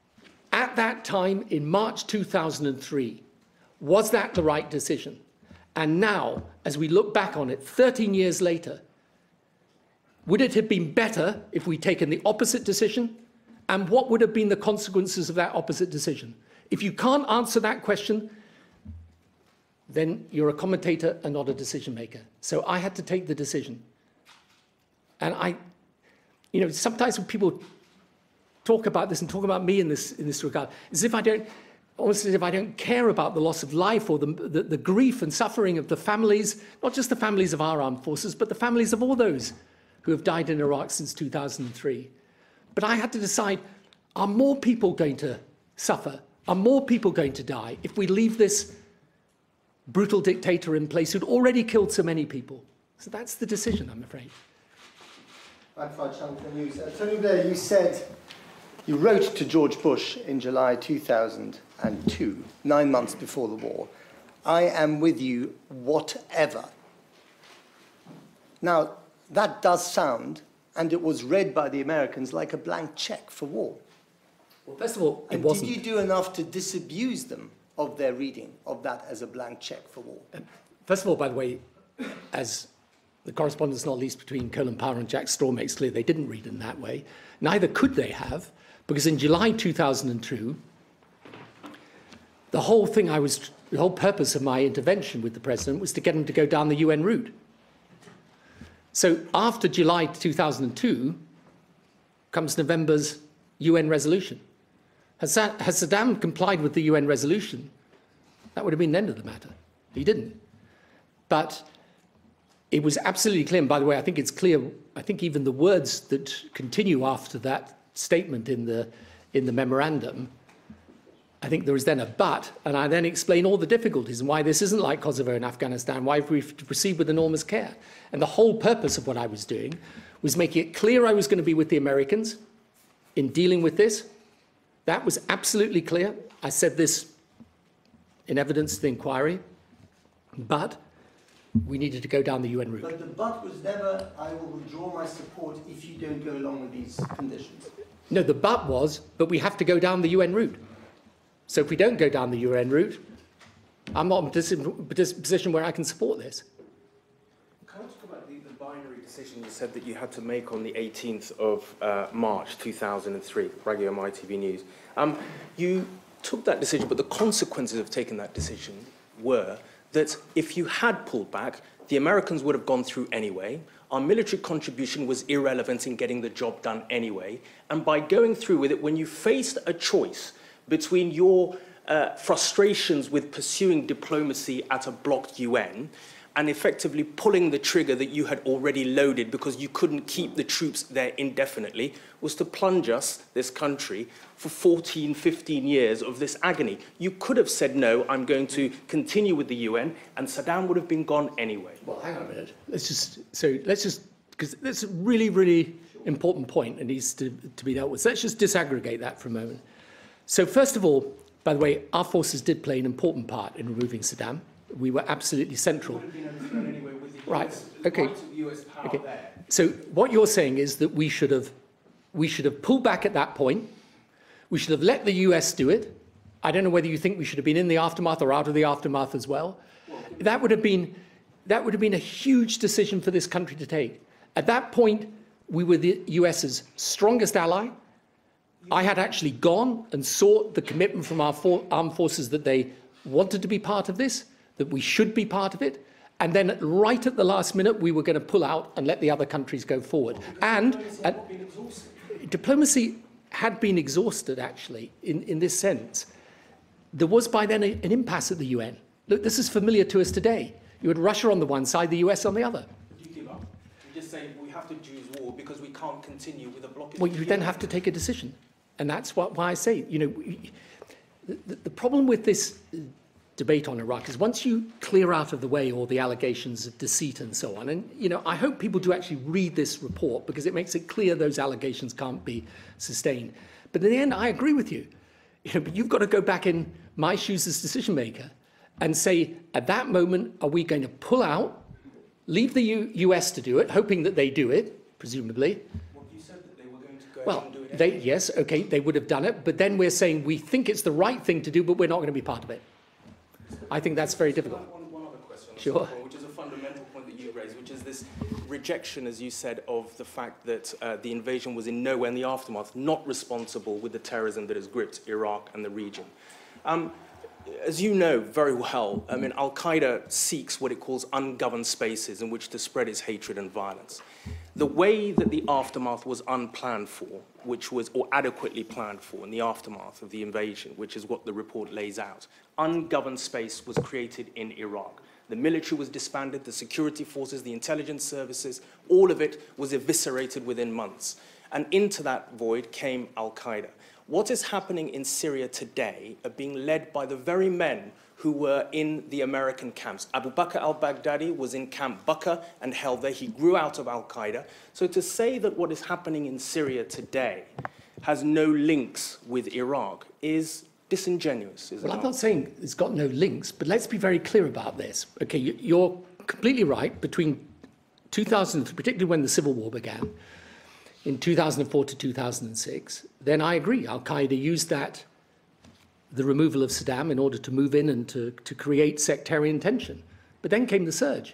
At that time, in March two thousand three, was that the right decision? And now, as we look back on it, thirteen years later, would it have been better if we'd taken the opposite decision? And what would have been the consequences of that opposite decision? If you can't answer that question, then you're a commentator and not a decision maker. So I had to take the decision. And I, you know, sometimes when people talk about this and talk about me in this, in this regard, as if I don't, almost as if I don't care about the loss of life or the, the, the grief and suffering of the families, not just the families of our armed forces, but the families of all those who have died in Iraq since two thousand three. But I had to decide, are more people going to suffer? Are more people going to die if we leave this brutal dictator in place who'd already killed so many people? So that's the decision, I'm afraid. Backfire chunk for the news. Uh, Tony Blair, you said, you wrote to George Bush in July two thousand two, nine months before the war, "I am with you, whatever." Now, that does sound, and it was read by the Americans, like a blank check for war. Well, first of all, it and wasn't. Did you do enough to disabuse them of their reading of that as a blank check for war? First of all, by the way, as the correspondence not least between Colin Powell and Jack Straw makes clear, they didn't read it in that way. Neither could they have, because in July two thousand two, the whole thing I was, the whole purpose of my intervention with the president was to get him to go down the U N route. So after July two thousand two comes November's U N resolution. Has, that, has Saddam complied with the U N resolution? That would have been the end of the matter. He didn't. But it was absolutely clear, and by the way, I think it's clear, I think even the words that continue after that statement in the, in the memorandum, I think there is then a but, and I then explain all the difficulties and why this isn't like Kosovo and Afghanistan, why we have to proceed with enormous care. And the whole purpose of what I was doing was making it clear I was going to be with the Americans in dealing with this. That was absolutely clear. I said this in evidence to the inquiry, but we needed to go down the U N route. But the but was never, I will withdraw my support if you don't go along with these conditions. No, the but was, but we have to go down the U N route. So if we don't go down the U N route, I'm not in a position where I can support this. Can I talk about the, the binary decision you said that you had to make on the eighteenth of uh, March two thousand three, bragging on my T V News? Um, you took that decision, but the consequences of taking that decision were that if you had pulled back, the Americans would have gone through anyway. Our military contribution was irrelevant in getting the job done anyway. And by going through with it, when you faced a choice between your uh, frustrations with pursuing diplomacy at a blocked U N and effectively pulling the trigger that you had already loaded because you couldn't keep the troops there indefinitely, was to plunge us, this country, for fourteen, fifteen years of this agony. You could have said, no, I'm going to continue with the U N, and Saddam would have been gone anyway. Well, hang on a minute. Let's just, so let's just, because that's a really, really important point and needs to, to be dealt with. So let's just disaggregate that for a moment. So first of all, by the way, our forces did play an important part in removing Saddam. We were absolutely central. Would have been overthrown anyway with the U S, Right. Okay. right of U S power Okay. there. So what you're saying is that we should have, we should have pulled back at that point. We should have let the U S do it. I don't know whether you think we should have been in the aftermath or out of the aftermath as well. well that would have been, that would have been a huge decision for this country to take. At that point, we were the US's strongest ally. I had actually gone and sought the commitment from our for armed forces that they wanted to be part of this, that we should be part of it. And then right at the last minute, we were going to pull out and let the other countries go forward. Well, and diplomacy, uh, had been exhausted. diplomacy had been exhausted, actually, in, in this sense. There was by then a, an impasse at the U N. Look, this is familiar to us today. You had Russia on the one side, the U S on the other. You give up. You just say, we have to choose war because we can't continue with a blockade. Well, you then have to take a decision. And that's what, why I say, you know, the, the problem with this debate on Iraq is once you clear out of the way all the allegations of deceit and so on, and, you know, I hope people do actually read this report because it makes it clear those allegations can't be sustained. But in the end, I agree with you. You know, but you've got to go back in my shoes as decision maker and say, at that moment, are we going to pull out, leave the U US to do it, hoping that they do it, presumably? Well, you said that they were going to go Well, ahead and do it they, anyway. yes, okay, they would have done it, but then we're saying we think it's the right thing to do, but we're not going to be part of it. I think that's very difficult. One, one other question, on the Sure. point, which is a fundamental point that you raised, which is this rejection, as you said, of the fact that uh, the invasion was in no way in the aftermath not responsible with the terrorism that has gripped Iraq and the region. Um, As you know very well, I mean, Al-Qaeda seeks what it calls ungoverned spaces in which to spread its hatred and violence. The way that the aftermath was unplanned for, which was, or adequately planned for in the aftermath of the invasion, which is what the report lays out, ungoverned space was created in Iraq. The military was disbanded, the security forces, the intelligence services, all of it was eviscerated within months. And into that void came Al-Qaeda. What is happening in Syria today are being led by the very men who were in the American camps. Abu Bakr al-Baghdadi was in Camp Bakr and held there. He grew out of al-Qaeda. So to say that what is happening in Syria today has no links with Iraq is disingenuous, is it Well, I'm not? not saying it's got no links, but let's be very clear about this. Okay, you- you're completely right. Between two thousand, particularly when the Civil War began, in two thousand four to two thousand six, then I agree, Al-Qaeda used that, the removal of Saddam, in order to move in and to, to create sectarian tension. But then came the surge,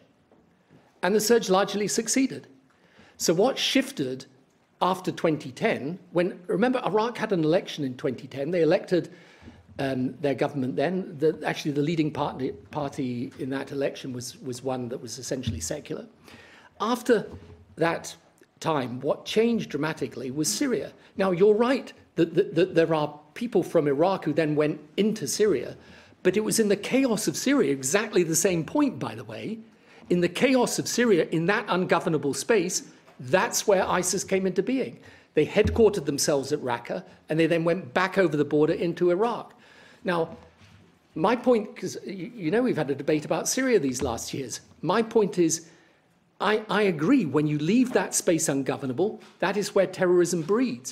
and the surge largely succeeded. So what shifted after twenty ten, when, remember, Iraq had an election in twenty ten, they elected um, their government then. The, actually, the leading party, party in that election was, was one that was essentially secular. After that time, what changed dramatically was Syria. Now, you're right that, that, that there are people from Iraq who then went into Syria, but it was in the chaos of Syria, exactly the same point, by the way, in the chaos of Syria, in that ungovernable space, that's where ISIS came into being. They headquartered themselves at Raqqa, and they then went back over the border into Iraq. Now, my point, because you, you know we've had a debate about Syria these last years, my point is, I, I agree, when you leave that space ungovernable, that is where terrorism breeds.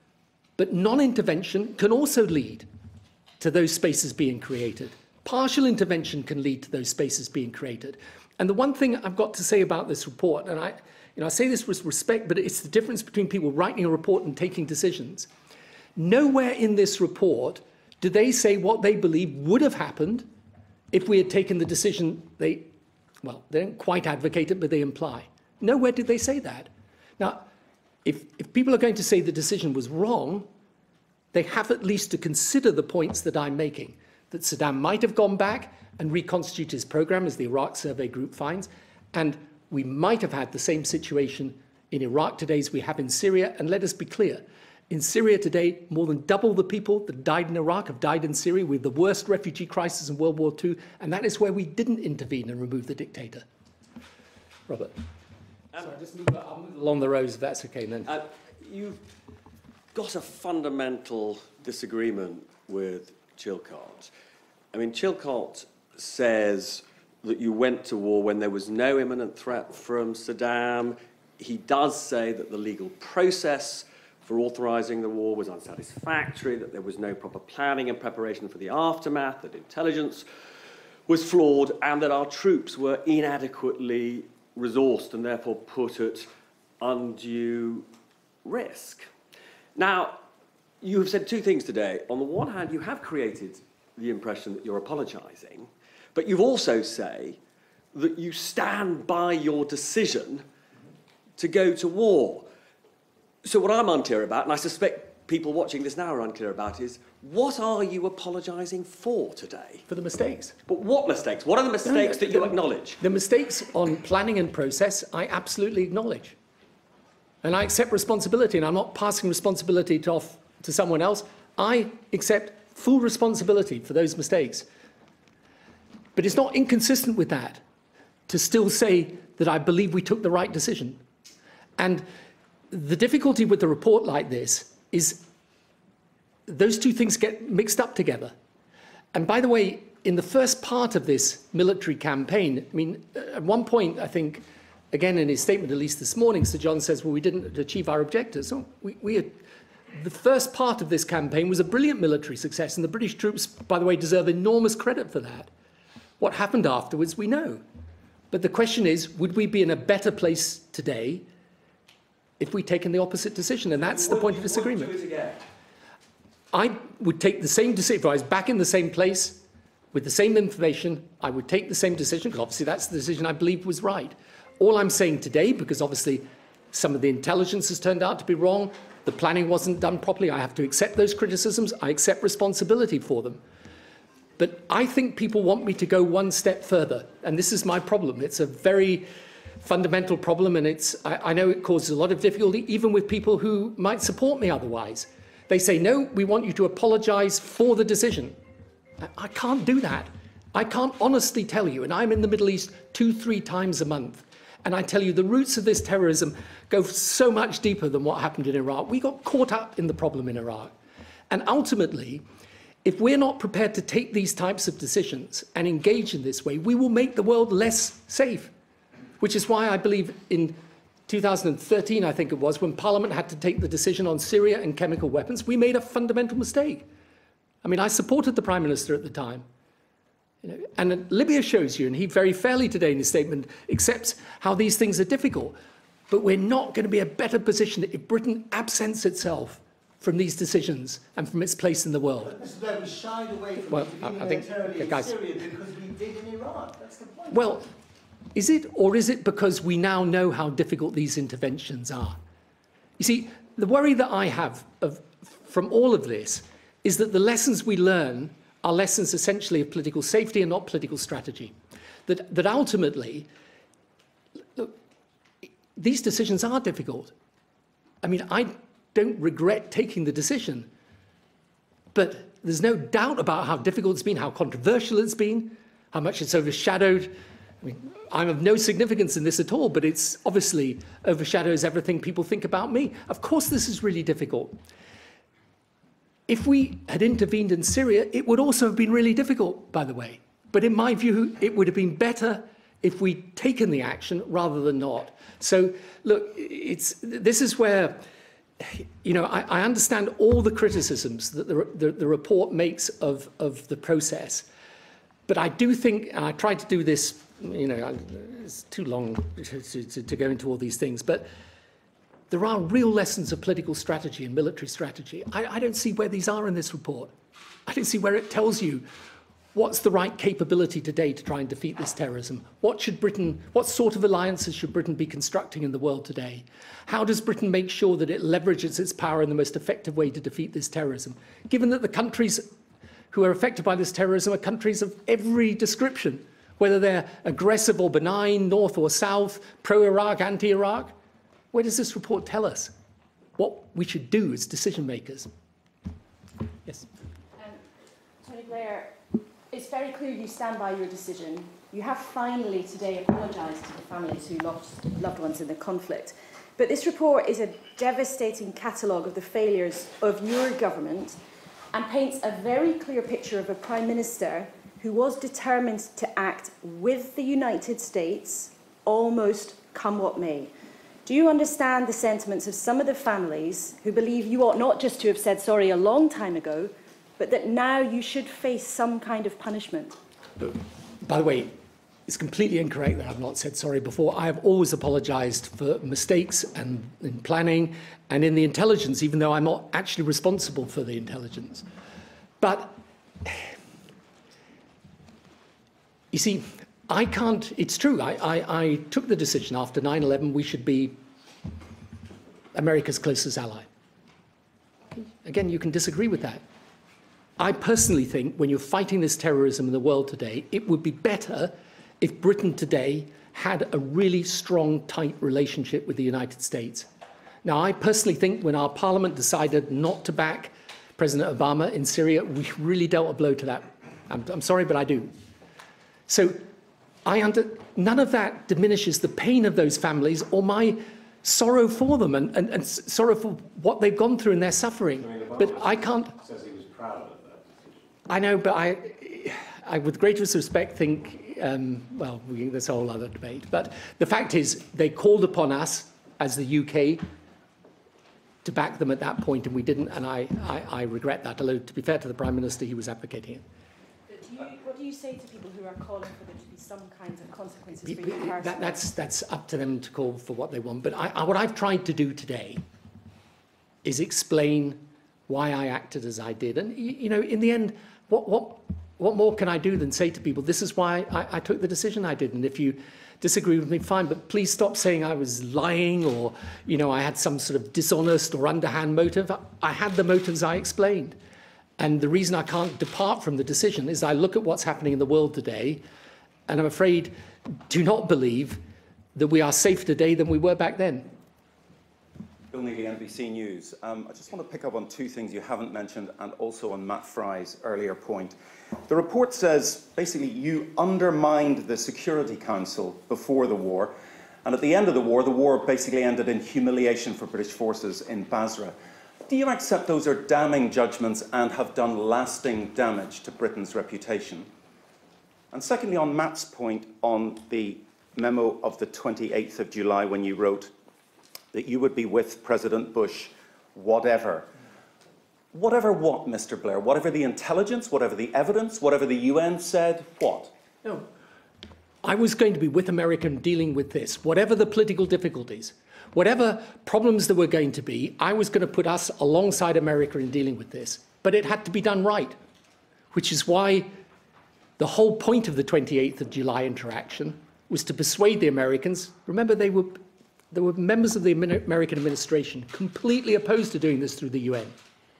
But non-intervention can also lead to those spaces being created. Partial intervention can lead to those spaces being created. And the one thing I've got to say about this report, and I, you know, I say this with respect, but it's the difference between people writing a report and taking decisions. Nowhere in this report do they say what they believe would have happened if we had taken the decision they, well, they don't quite advocate it, but they imply. Nowhere did they say that. Now, if, if people are going to say the decision was wrong, they have at least to consider the points that I'm making, that Saddam might have gone back and reconstituted his program, as the Iraq Survey Group finds, and we might have had the same situation in Iraq today as we have in Syria. And let us be clear, in Syria today, more than double the people that died in Iraq have died in Syria. We have the worst refugee crisis in World War Two, and that is where we didn't intervene and remove the dictator. Robert. Um, so I'll just move, I'll move along the rows, if that's okay, then. Uh, you've got a fundamental disagreement with Chilcot. I mean, Chilcot says that you went to war when there was no imminent threat from Saddam. He does say that the legal process for authorizing the war was unsatisfactory, that there was no proper planning and preparation for the aftermath, that intelligence was flawed, and that our troops were inadequately resourced and therefore put at undue risk. Now, you have said two things today. On the one hand, you have created the impression that you're apologizing, but you also say that you stand by your decision to go to war. So what I'm unclear about, and I suspect people watching this now are unclear about, is what are you apologising for today? For the mistakes. But what mistakes? What are the mistakes No, that you the, acknowledge? The mistakes on planning and process, I absolutely acknowledge. And I accept responsibility, and I'm not passing responsibility to off to someone else. I accept full responsibility for those mistakes. But it's not inconsistent with that to still say that I believe we took the right decision. And the difficulty with a report like this is those two things get mixed up together. And by the way, in the first part of this military campaign, I mean, at one point, I think, again, in his statement, at least this morning, Sir John says, well, we didn't achieve our objectives. So we, we had, the first part of this campaign was a brilliant military success, and the British troops, by the way, deserve enormous credit for that. What happened afterwards, we know. But the question is, would we be in a better place today if we'd taken the opposite decision, and that's the Would point you- of disagreement. Would you do it again? I would take the same decision, if I was back in the same place, with the same information, I would take the same decision, because obviously that's the decision I believed was right. All I'm saying today, because obviously some of the intelligence has turned out to be wrong, the planning wasn't done properly, I have to accept those criticisms, I accept responsibility for them. But I think people want me to go one step further, and this is my problem. It's a very fundamental problem, and it's, I, I know it causes a lot of difficulty, even with people who might support me otherwise. They say, no, we want you to apologise for the decision. I, I can't do that. I can't honestly tell you, and I'm in the Middle East two, three times a month, and I tell you the roots of this terrorism go so much deeper than what happened in Iraq. We got caught up in the problem in Iraq. And ultimately, if we're not prepared to take these types of decisions and engage in this way, we will make the world less safe, which is why I believe in two thousand thirteen, I think it was, when Parliament had to take the decision on Syria and chemical weapons, we made a fundamental mistake. I mean, I supported the Prime Minister at the time. You know, and Libya shows you, and he very fairly today in his statement accepts how these things are difficult. But we're not going to be a better position if Britain absents itself from these decisions and from its place in the world. But Mister Blair, we shied away from Well, intervening I- I think- militarily in guys- Syria because we did in Iraq. That's the point. Well, is it, or is it because we now know how difficult these interventions are? You see, the worry that I have of, from all of this is that the lessons we learn are lessons essentially of political safety and not political strategy. That, that ultimately, look, these decisions are difficult. I mean, I don't regret taking the decision, but there's no doubt about how difficult it's been, how controversial it's been, how much it's overshadowed. I mean, I'm of no significance in this at all, but it's obviously overshadows everything people think about me. Of course, this is really difficult. If we had intervened in Syria, it would also have been really difficult, by the way. But in my view, it would have been better if we'd taken the action rather than not. So, look, it's, this is where, you know, I, I understand all the criticisms that the, the, the report makes of, of the process. But I do think, and I tried to do this, you know, it's too long to, to, to go into all these things, but there are real lessons of political strategy and military strategy. I, I don't see where these are in this report. I don't see where it tells you what's the right capability today to try and defeat this terrorism. What should Britain, what sort of alliances should Britain be constructing in the world today? How does Britain make sure that it leverages its power in the most effective way to defeat this terrorism? Given that the countries who are affected by this terrorism are countries of every description, whether they're aggressive or benign, north or south, pro-Iraq, anti-Iraq. Where does this report tell us what we should do as decision makers? Yes. Um, Tony Blair, it's very clear you stand by your decision. You have finally today apologised to the families who lost loved ones in the conflict. But this report is a devastating catalogue of the failures of your government and paints a very clear picture of a Prime Minister who was determined to act with the United States, almost come what may. Do you understand the sentiments of some of the families who believe you ought not just to have said sorry a long time ago, but that now you should face some kind of punishment? By the way, it's completely incorrect that I've not said sorry before. I have always apologised for mistakes and in planning and in the intelligence, even though I'm not actually responsible for the intelligence. But, you see, I can't, it's true, I, I, I took the decision after nine eleven we should be America's closest ally. Again, you can disagree with that. I personally think when you're fighting this terrorism in the world today, it would be better if Britain today had a really strong, tight relationship with the United States. Now, I personally think when our parliament decided not to back President Obama in Syria, we really dealt a blow to that. I'm, I'm sorry, but I do. So I under, none of that diminishes the pain of those families or my sorrow for them and, and, and sorrow for what they've gone through and their suffering. I mean, but I can't... Says he was proud of that decision. I know, but I, I with greatest respect, think, um, well, we, there's a whole other debate. But the fact is, they called upon us as the U K to back them at that point, and we didn't, and I, I, I regret that. Although, to be fair to the Prime Minister, he was advocating it. But do you, what do you you say to people who are calling for there to be some kinds of consequences for It- you it- personally? that, that's, that's up to them to call for what they want. But I, I, what I've tried to do today is explain why I acted as I did. And, you, you know, in the end, what, what, what more can I do than say to people, this is why I, I took the decision I did. And if you disagree with me, fine, but please stop saying I was lying or, you know, I had some sort of dishonest or underhand motive. I, I had the motives I explained. And the reason I can't depart from the decision is I look at what's happening in the world today, and I'm afraid, do not believe that we are safer today than we were back then. Bill Neely, N B C News. Um, I just want to pick up on two things you haven't mentioned and also on Matt Fry's earlier point. The report says, basically, you undermined the Security Council before the war, and at the end of the war, the war basically ended in humiliation for British forces in Basra. Do you accept those are damning judgments and have done lasting damage to Britain's reputation? And secondly, on Matt's point on the memo of the twenty-eighth of July when you wrote that you would be with President Bush, whatever. Whatever what, Mister Blair? Whatever the intelligence, whatever the evidence, whatever the U N said, what? No. I was going to be with America in dealing with this, whatever the political difficulties. Whatever problems there were going to be, I was going to put us alongside America in dealing with this. But it had to be done right, which is why the whole point of the twenty-eighth of July interaction was to persuade the Americans. Remember, they were, there were members of the American administration completely opposed to doing this through the U N.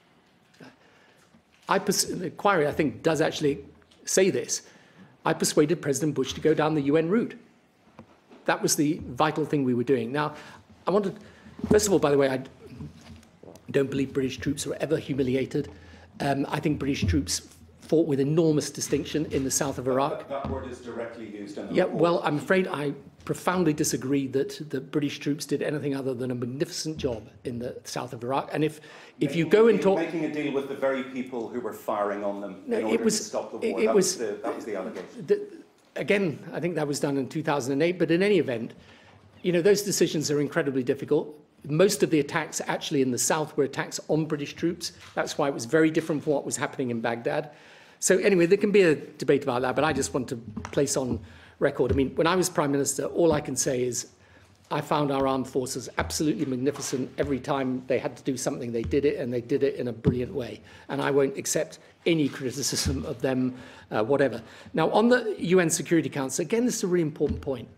I the inquiry, I think, does actually say this. I persuaded President Bush to go down the U N route. That was the vital thing we were doing. Now, I wanted, first of all, by the way, I don't believe British troops were ever humiliated. Um, I think British troops fought with enormous distinction in the south of Iraq. That, that word is directly used in the Yeah, report. well, I'm afraid I profoundly disagree that the British troops did anything other than a magnificent job in the south of Iraq. And if, if you go and talk... Making a deal with the very people who were firing on them No, in order it was, to stop the it, war. it that, was, was the, that was the allegation. The, again, I think that was done in two thousand eight, but in any event, you know, those decisions are incredibly difficult. Most of the attacks actually in the south were attacks on British troops. That's why it was very different from what was happening in Baghdad. So anyway, there can be a debate about that, but I just want to place on record. I mean, when I was Prime Minister, all I can say is I found our armed forces absolutely magnificent. Every time they had to do something, they did it, and they did it in a brilliant way. And I won't accept any criticism of them, uh, whatever. Now, on the U N Security Council, again, this is a really important point.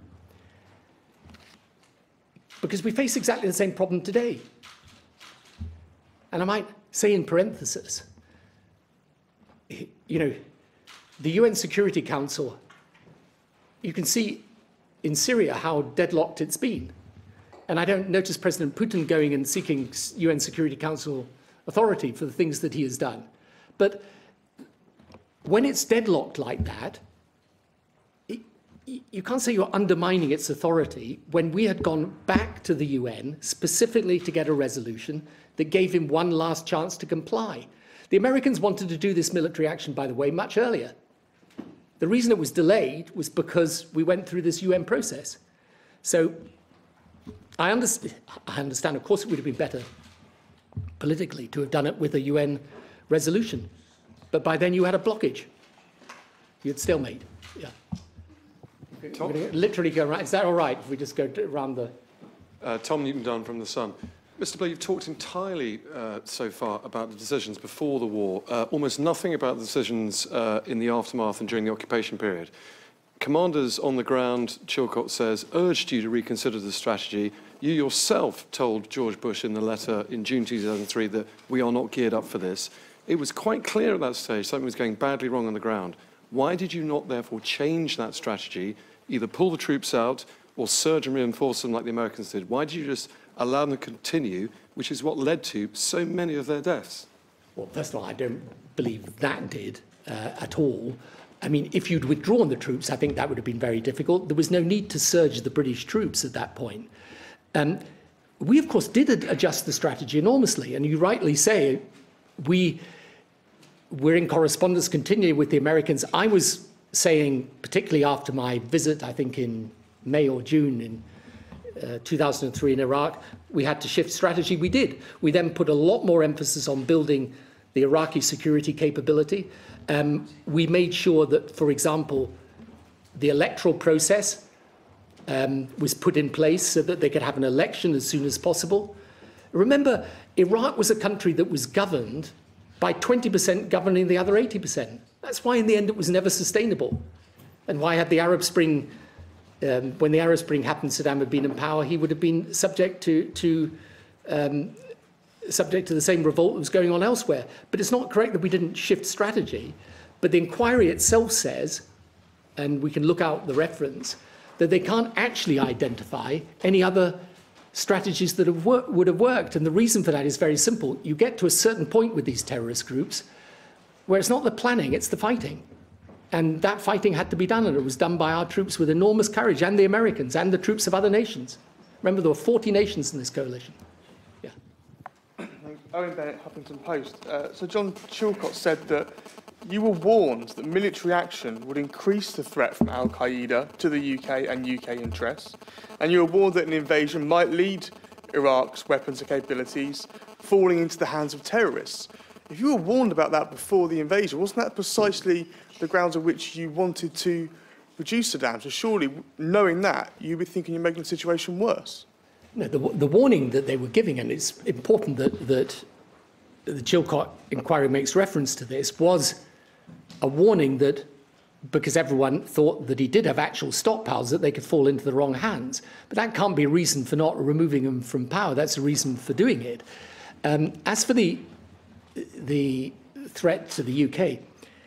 Because we face exactly the same problem today. And I might say in parenthesis, you know, the U N Security Council, you can see in Syria how deadlocked it's been. And I don't notice President Putin going and seeking U N Security Council authority for the things that he has done. But when it's deadlocked like that, it, you can't say you're undermining its authority when we had gone back to the U N specifically to get a resolution that gave him one last chance to comply. The Americans wanted to do this military action, by the way, much earlier. The reason it was delayed was because we went through this U N process. So I, underst I understand, of course, it would have been better politically to have done it with a U N resolution. But by then you had a blockage. You had stalemate. Yeah. We're going to literally go around. Is that all right if we just go around the... Uh, Tom Newton-Dunn from The Sun. Mister Blair, you've talked entirely uh, so far about the decisions before the war, uh, almost nothing about the decisions uh, in the aftermath and during the occupation period. Commanders on the ground, Chilcot says, urged you to reconsider the strategy. You yourself told George Bush in the letter in June two thousand three that we are not geared up for this. It was quite clear at that stage something was going badly wrong on the ground. Why did you not therefore change that strategy, either pull the troops out or surge and reinforce them like the Americans did? Why did you just allow them to continue, which is what led to so many of their deaths? Well, first of all, I don't believe that did uh, at all. I mean, if you'd withdrawn the troops, I think that would have been very difficult. There was no need to surge the British troops at that point. Um, we, of course, did ad adjust the strategy enormously, and you rightly say we, we're in correspondence continually with the Americans. I was saying, particularly after my visit, I think in May or June in Uh, two thousand three in Iraq, we had to shift strategy. We did. We then put a lot more emphasis on building the Iraqi security capability. Um, we made sure that, for example, the electoral process um, was put in place so that they could have an election as soon as possible. Remember, Iraq was a country that was governed by twenty percent governing the other eighty percent. That's why in the end it was never sustainable. And why had the Arab Spring, um, when the Arab Spring happened, Saddam had been in power, he would have been subject to, to, um, subject to the same revolt that was going on elsewhere. But it's not correct that we didn't shift strategy. But the inquiry itself says, and we can look out the reference, that they can't actually identify any other strategies that have wor- would have worked. And the reason for that is very simple. You get to a certain point with these terrorist groups where it's not the planning, it's the fighting. And that fighting had to be done, and it was done by our troops with enormous courage, and the Americans, and the troops of other nations. Remember, there were forty nations in this coalition. Yeah. Owen Bennett, Huffington Post. Uh, Sir John Chilcot said that you were warned that military action would increase the threat from Al-Qaeda to the U K and U K interests, and you were warned that an invasion might lead Iraq's weapons and capabilities falling into the hands of terrorists. If you were warned about that before the invasion, wasn't that precisely the grounds on which you wanted to reduce Saddam? So surely, knowing that, you'd be thinking you're making the situation worse. No, the, the warning that they were giving, and it's important that, that the Chilcot inquiry makes reference to this, was a warning that, because everyone thought that he did have actual stockpiles, that they could fall into the wrong hands. But that can't be a reason for not removing them from power. That's a reason for doing it. Um, as for the, the threat to the U K,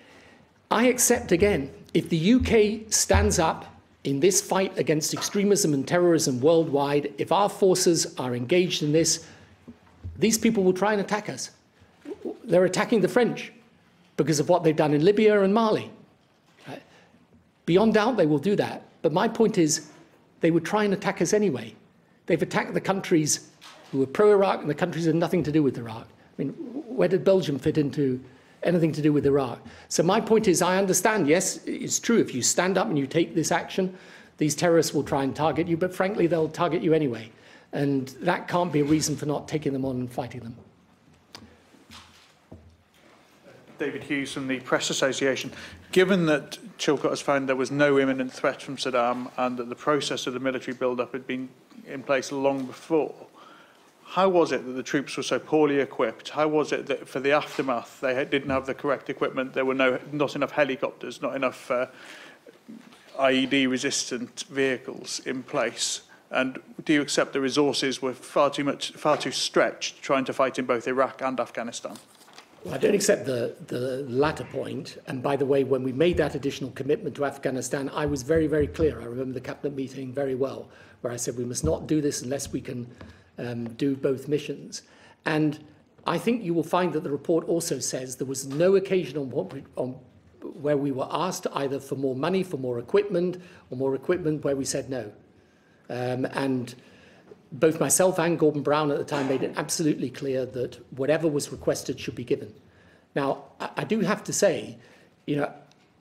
I accept again, if the U K stands up in this fight against extremism and terrorism worldwide, if our forces are engaged in this, these people will try and attack us. They're attacking the French because of what they've done in Libya and Mali. Right? Beyond doubt, they will do that. But my point is, they would try and attack us anyway. They've attacked the countries who were pro-Iraq, and the countries had nothing to do with Iraq. I mean, where did Belgium fit into anything to do with Iraq? So my point is, I understand, yes, it's true, if you stand up and you take this action, these terrorists will try and target you, but frankly, they'll target you anyway. And that can't be a reason for not taking them on and fighting them. David Hughes from the Press Association. Given that Chilcot has found there was no imminent threat from Saddam and that the process of the military build-up had been in place long before, how was it that the troops were so poorly equipped? How was it that for the aftermath they had, didn't have the correct equipment? There were no, not enough helicopters, not enough uh, I E D-resistant vehicles in place? And do you accept the resources were far too much, far too stretched, trying to fight in both Iraq and Afghanistan? Well, I don't accept the, the latter point. And by the way, when we made that additional commitment to Afghanistan, I was very, very clear. I remember the cabinet meeting very well, where I said we must not do this unless we can um, do both missions. And I think you will find that the report also says there was no occasion on, what we, on where we were asked either for more money, for more equipment, or more equipment where we said no. Um, and both myself and Gordon Brown at the time made it absolutely clear that whatever was requested should be given. Now, I, I do have to say, you know,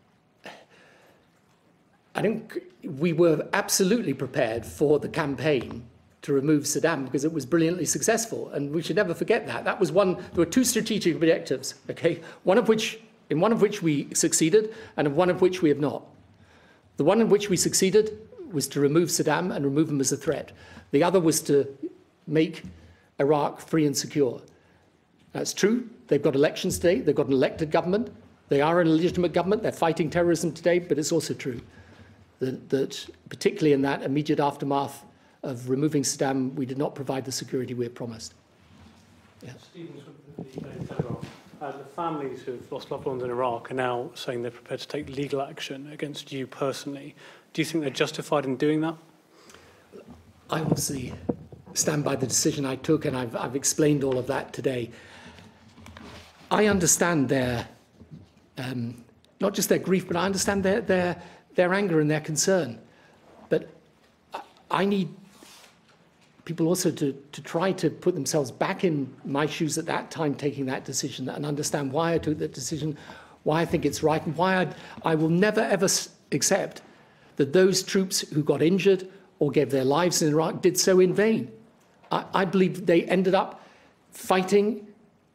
I don't, we were absolutely prepared for the campaign to remove Saddam because it was brilliantly successful, and we should never forget that. That was one, there were two strategic objectives, okay? One of which, in one of which we succeeded, and one of which we have not. The one in which we succeeded was to remove Saddam and remove him as a threat. The other was to make Iraq free and secure. That's true. They've got elections today. They've got an elected government. They are an illegitimate government. They're fighting terrorism today, but it's also true that, that particularly in that immediate aftermath of removing Saddam, we did not provide the security we had promised. Yeah. Stevens from the Daily Telegraph. Uh, the families who've lost loved ones in Iraq are now saying they're prepared to take legal action against you personally. Do you think they're justified in doing that? I obviously stand by the decision I took, and I've, I've explained all of that today. I understand their, um, not just their grief, but I understand their, their, their anger and their concern. But I, I need people also to, to try to put themselves back in my shoes at that time, taking that decision, and understand why I took that decision, why I think it's right, and why I'd, I will never, ever accept that those troops who got injured or gave their lives in Iraq did so in vain. I, I believe they ended up fighting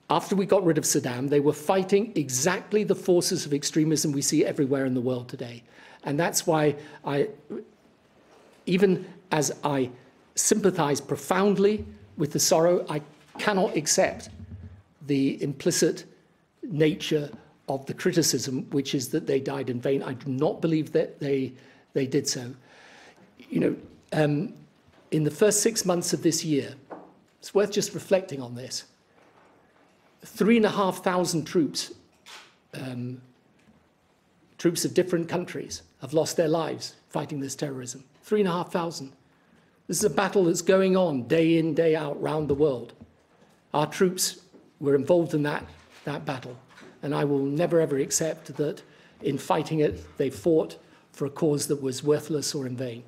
after we got rid of Saddam, they were fighting exactly the forces of extremism we see everywhere in the world today. And that's why I, even as I sympathize profoundly with the sorrow, I cannot accept the implicit nature of the criticism, which is that they died in vain. I do not believe that they, they did so. You know, um, in the first six months of this year, it's worth just reflecting on this. Three and a half thousand troops, um, troops of different countries, have lost their lives fighting this terrorism. Three and a half thousand. This is a battle that's going on day in, day out around the world. Our troops were involved in that, that battle, and I will never ever accept that in fighting it they fought for a cause that was worthless or in vain.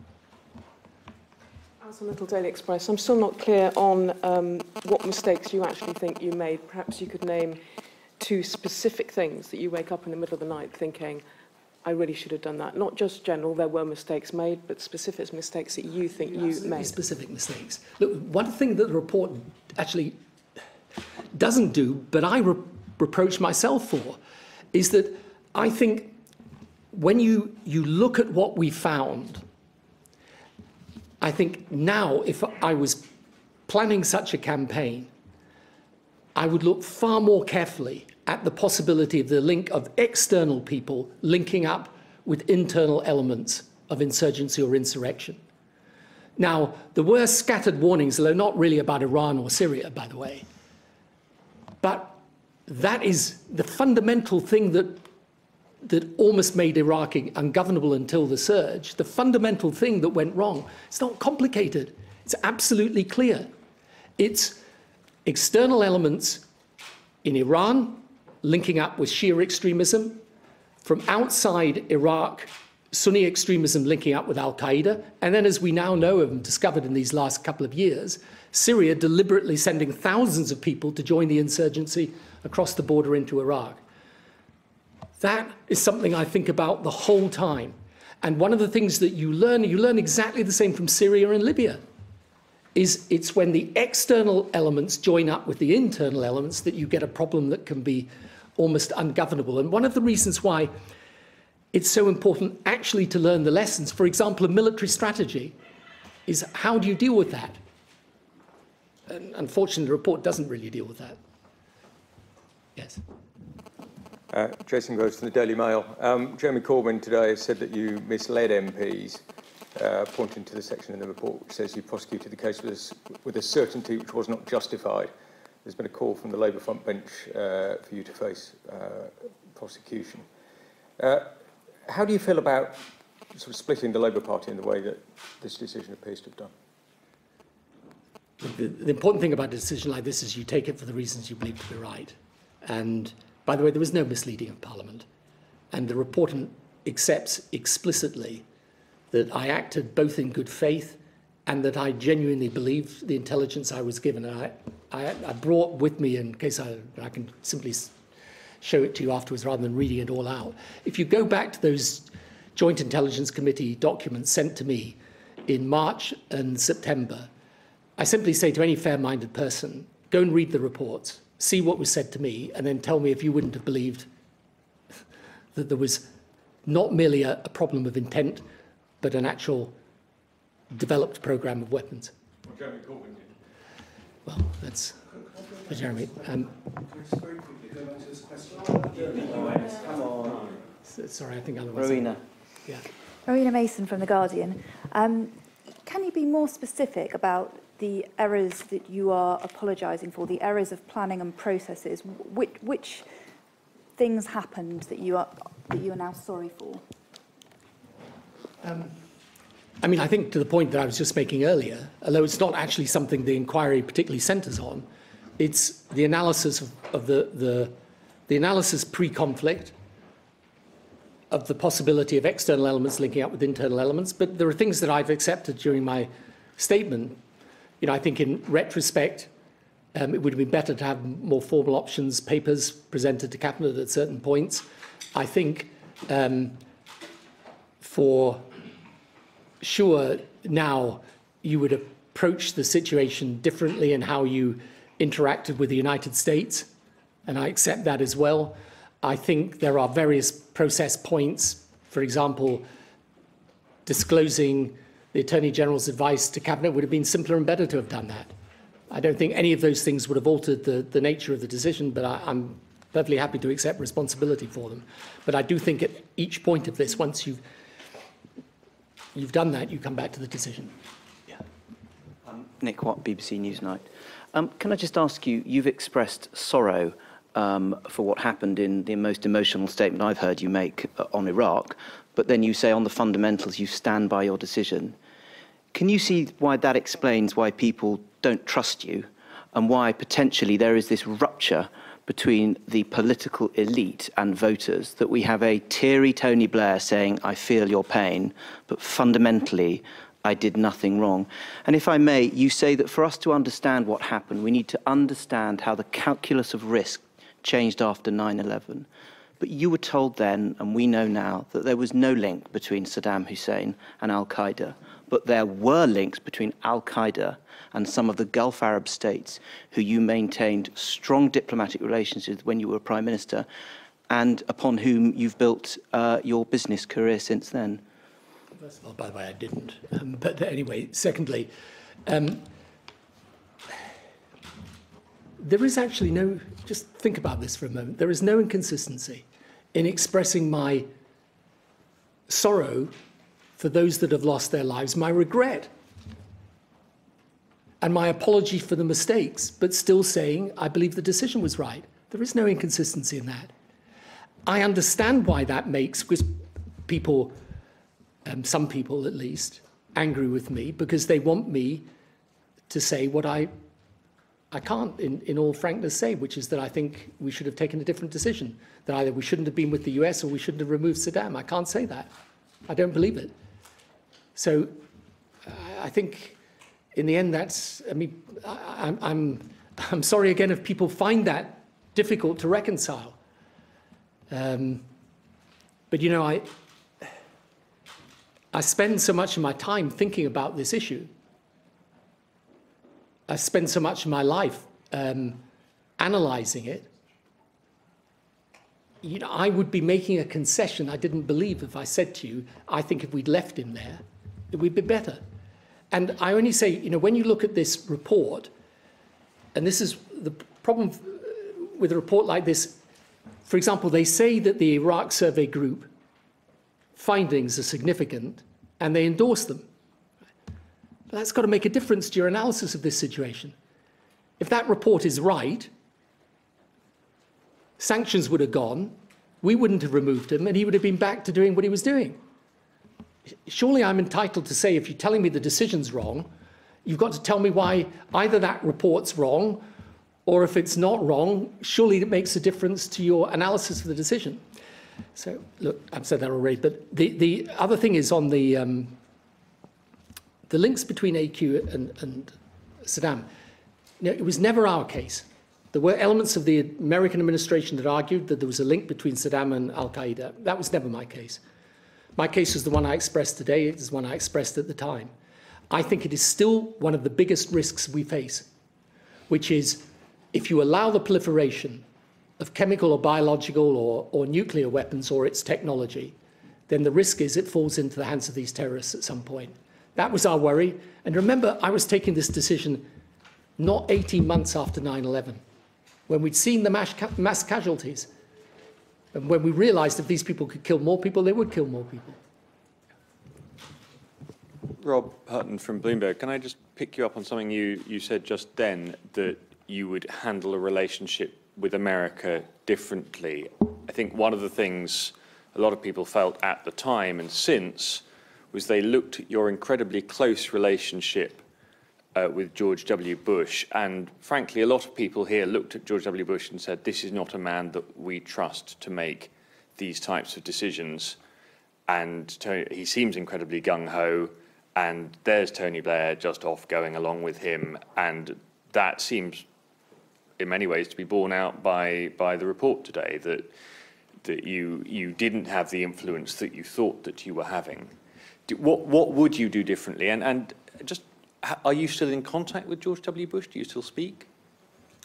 As a Little Daily Express, I'm still not clear on um, what mistakes you actually think you made. Perhaps you could name two specific things that you wake up in the middle of the night thinking, I really should have done that. Not just general, there were mistakes made, but specific mistakes that you think you made. Specific mistakes. Look, one thing that the report actually doesn't do, but I re reproach myself for, is that I think when you, you look at what we found, I think now if I was planning such a campaign, I would look far more carefully at the possibility of the link of external people linking up with internal elements of insurgency or insurrection. Now, there were scattered warnings, though not really about Iran or Syria, by the way. But that is the fundamental thing that, that almost made Iraq ungovernable until the surge. The fundamental thing that went wrong. It's not complicated. It's absolutely clear. It's external elements in Iran linking up with Shia extremism, from outside Iraq, Sunni extremism linking up with al-Qaeda, and then, as we now know and discovered in these last couple of years, Syria deliberately sending thousands of people to join the insurgency across the border into Iraq. That is something I think about the whole time. And one of the things that you learn, you learn exactly the same from Syria and Libya, is it's when the external elements join up with the internal elements that you get a problem that can be almost ungovernable. And one of the reasons why it's so important actually to learn the lessons, for example, a military strategy, is how do you deal with that? And unfortunately, the report doesn't really deal with that. Yes. Uh, Jason Groves from the Daily Mail. Um, Jeremy Corbyn today said that you misled M Ps, uh, pointing to the section in the report which says you prosecuted the case with a, with a certainty which was not justified. There's been a call from the Labour front bench uh, for you to face uh, prosecution. Uh, how do you feel about sort of splitting the Labour Party in the way that this decision appears to have done? The, the important thing about a decision like this is you take it for the reasons you believe to be right. And by the way, there was no misleading of Parliament. And the report accepts explicitly that I acted both in good faith and that I genuinely believed the intelligence I was given. And I, I, I brought with me, in case I, I can simply show it to you afterwards rather than reading it all out. If you go back to those Joint Intelligence Committee documents sent to me in March and September, I simply say to any fair-minded person, go and read the reports, see what was said to me, and then tell me if you wouldn't have believed that there was not merely a, a problem of intent, but an actual developed programme of weapons. Well, Jeremy Corbyn did. Well, that's for Jeremy. Um, Come on. Sorry, I think otherwise. Rowena. Yeah. Rowena Mason from The Guardian. Um, can you be more specific about the errors that you are apologising for, the errors of planning and processes? Which, which things happened that you are that you are now sorry for? Um, I mean, I think to the point that I was just making earlier, although it's not actually something the inquiry particularly centres on, it's the analysis of, of the, the, the analysis pre-conflict, of the possibility of external elements linking up with internal elements. But there are things that I've accepted during my statement. You know, I think in retrospect, um, it would have been better to have more formal options papers presented to Cabinet at certain points. I think um, for sure now you would approach the situation differently in how you interacted with the United States, and I accept that as well. I think there are various process points, for example, disclosing the Attorney General's advice to Cabinet would have been simpler and better to have done that. I don't think any of those things would have altered the, the nature of the decision, but I, I'm perfectly happy to accept responsibility for them. But I do think at each point of this, once you've, you've done that, you come back to the decision. Yeah. Um, Nick Watt, B B C Newsnight. Um, can I just ask you, you've expressed sorrow um, for what happened in the most emotional statement I've heard you make uh, on Iraq, but then you say on the fundamentals you stand by your decision. Can you see why that explains why people don't trust you and why potentially there is this rupture between the political elite and voters, that we have a teary Tony Blair saying, I feel your pain, but fundamentally, I did nothing wrong? And if I may, you say that for us to understand what happened, we need to understand how the calculus of risk changed after nine eleven. But you were told then, and we know now, that there was no link between Saddam Hussein and al-Qaeda, but there were links between al-Qaeda and some of the Gulf Arab states who you maintained strong diplomatic relations with when you were Prime Minister, and upon whom you've built uh, your business career since then. First of all, by the way, I didn't. Um, but anyway, secondly, um, there is actually no, just think about this for a moment, there is no inconsistency in expressing my sorrow for those that have lost their lives, my regret, and my apology for the mistakes, but still saying I believe the decision was right. There is no inconsistency in that. I understand why that makes people, um, some people at least, angry with me, because they want me to say what I, I can't, in, in all frankness, say, which is that I think we should have taken a different decision, that either we shouldn't have been with the U S or we shouldn't have removed Saddam. I can't say that. I don't believe it. So I think in the end, that's, I mean, I, I'm, I'm sorry again if people find that difficult to reconcile. Um, but, you know, I, I spend so much of my time thinking about this issue. I spend so much of my life um, analysing it. You know, I would be making a concession I didn't believe if I said to you, I think if we'd left him there, it would be better. And I only say, you know, when you look at this report, and this is the problem with a report like this, for example, they say that the Iraq Survey Group findings are significant and they endorse them. But that's got to make a difference to your analysis of this situation. If that report is right, sanctions would have gone, we wouldn't have removed him, and he would have been back to doing what he was doing. Surely I'm entitled to say, if you're telling me the decision's wrong, you've got to tell me why either that report's wrong, or if it's not wrong, surely it makes a difference to your analysis of the decision. So, look, I've said that already, but the, the other thing is on the, um, the links between A Q and, and Saddam. You know, it was never our case. There were elements of the American administration that argued that there was a link between Saddam and al-Qaeda. That was never my case. My case is the one I expressed today. It is the one I expressed at the time. I think it is still one of the biggest risks we face, which is if you allow the proliferation of chemical or biological or, or nuclear weapons or its technology, then the risk is it falls into the hands of these terrorists at some point. That was our worry. And remember, I was taking this decision not eighteen months after nine eleven, when we'd seen the mass, ca mass casualties. And when we realised if these people could kill more people, they would kill more people. Rob Hutton from Bloomberg. Can I just pick you up on something you, you said just then, that you would handle a relationship with America differently? I think one of the things a lot of people felt at the time and since was they looked at your incredibly close relationship Uh, with George W. Bush, and frankly, a lot of people here looked at George W. Bush and said, this is not a man that we trust to make these types of decisions. And Tony, he seems incredibly gung-ho, and there's Tony Blair just off going along with him, and that seems, in many ways, to be borne out by by the report today, that that you you didn't have the influence that you thought that you were having. Do, what what would you do differently? And and just, are you still in contact with George W. Bush? Do you still speak?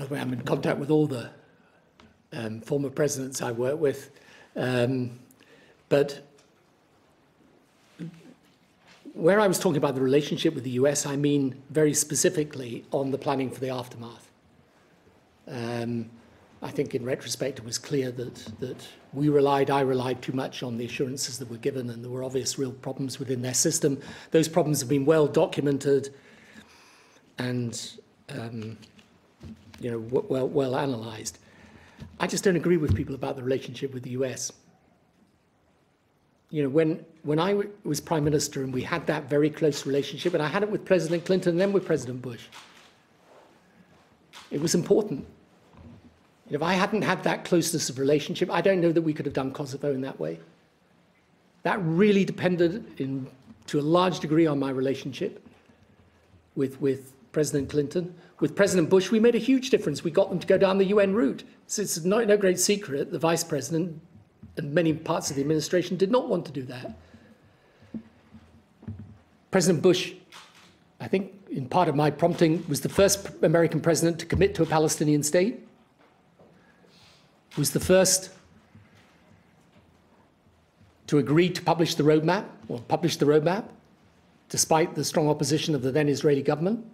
By the way, I'm in contact with all the um, former presidents I work with. Um, but where I was talking about the relationship with the U S, I mean very specifically on the planning for the aftermath. Um, I think in retrospect it was clear that, that we relied, I relied too much on the assurances that were given, and there were obvious real problems within their system. Those problems have been well documented and um, you know, w well, well analysed. I just don't agree with people about the relationship with the U S. You know, when, when I w was Prime Minister and we had that very close relationship, and I had it with President Clinton and then with President Bush, it was important. If I hadn't had that closeness of relationship, I don't know that we could have done Kosovo in that way. That really depended in, to a large degree on my relationship with, with President Clinton. With President Bush, we made a huge difference. We got them to go down the U N route. So it's no, no great secret the Vice President and many parts of the administration did not want to do that. President Bush, I think in part of my prompting, was the first American president to commit to a Palestinian state, was the first to agree to publish the roadmap, or publish the roadmap, despite the strong opposition of the then Israeli government.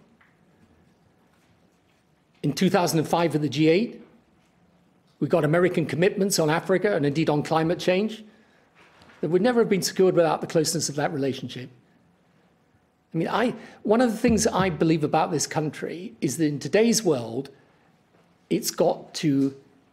In two thousand five at the G eight, we got American commitments on Africa and indeed on climate change that would never have been secured without the closeness of that relationship. I mean, I, one of the things I believe about this country is that in today's world, it's got to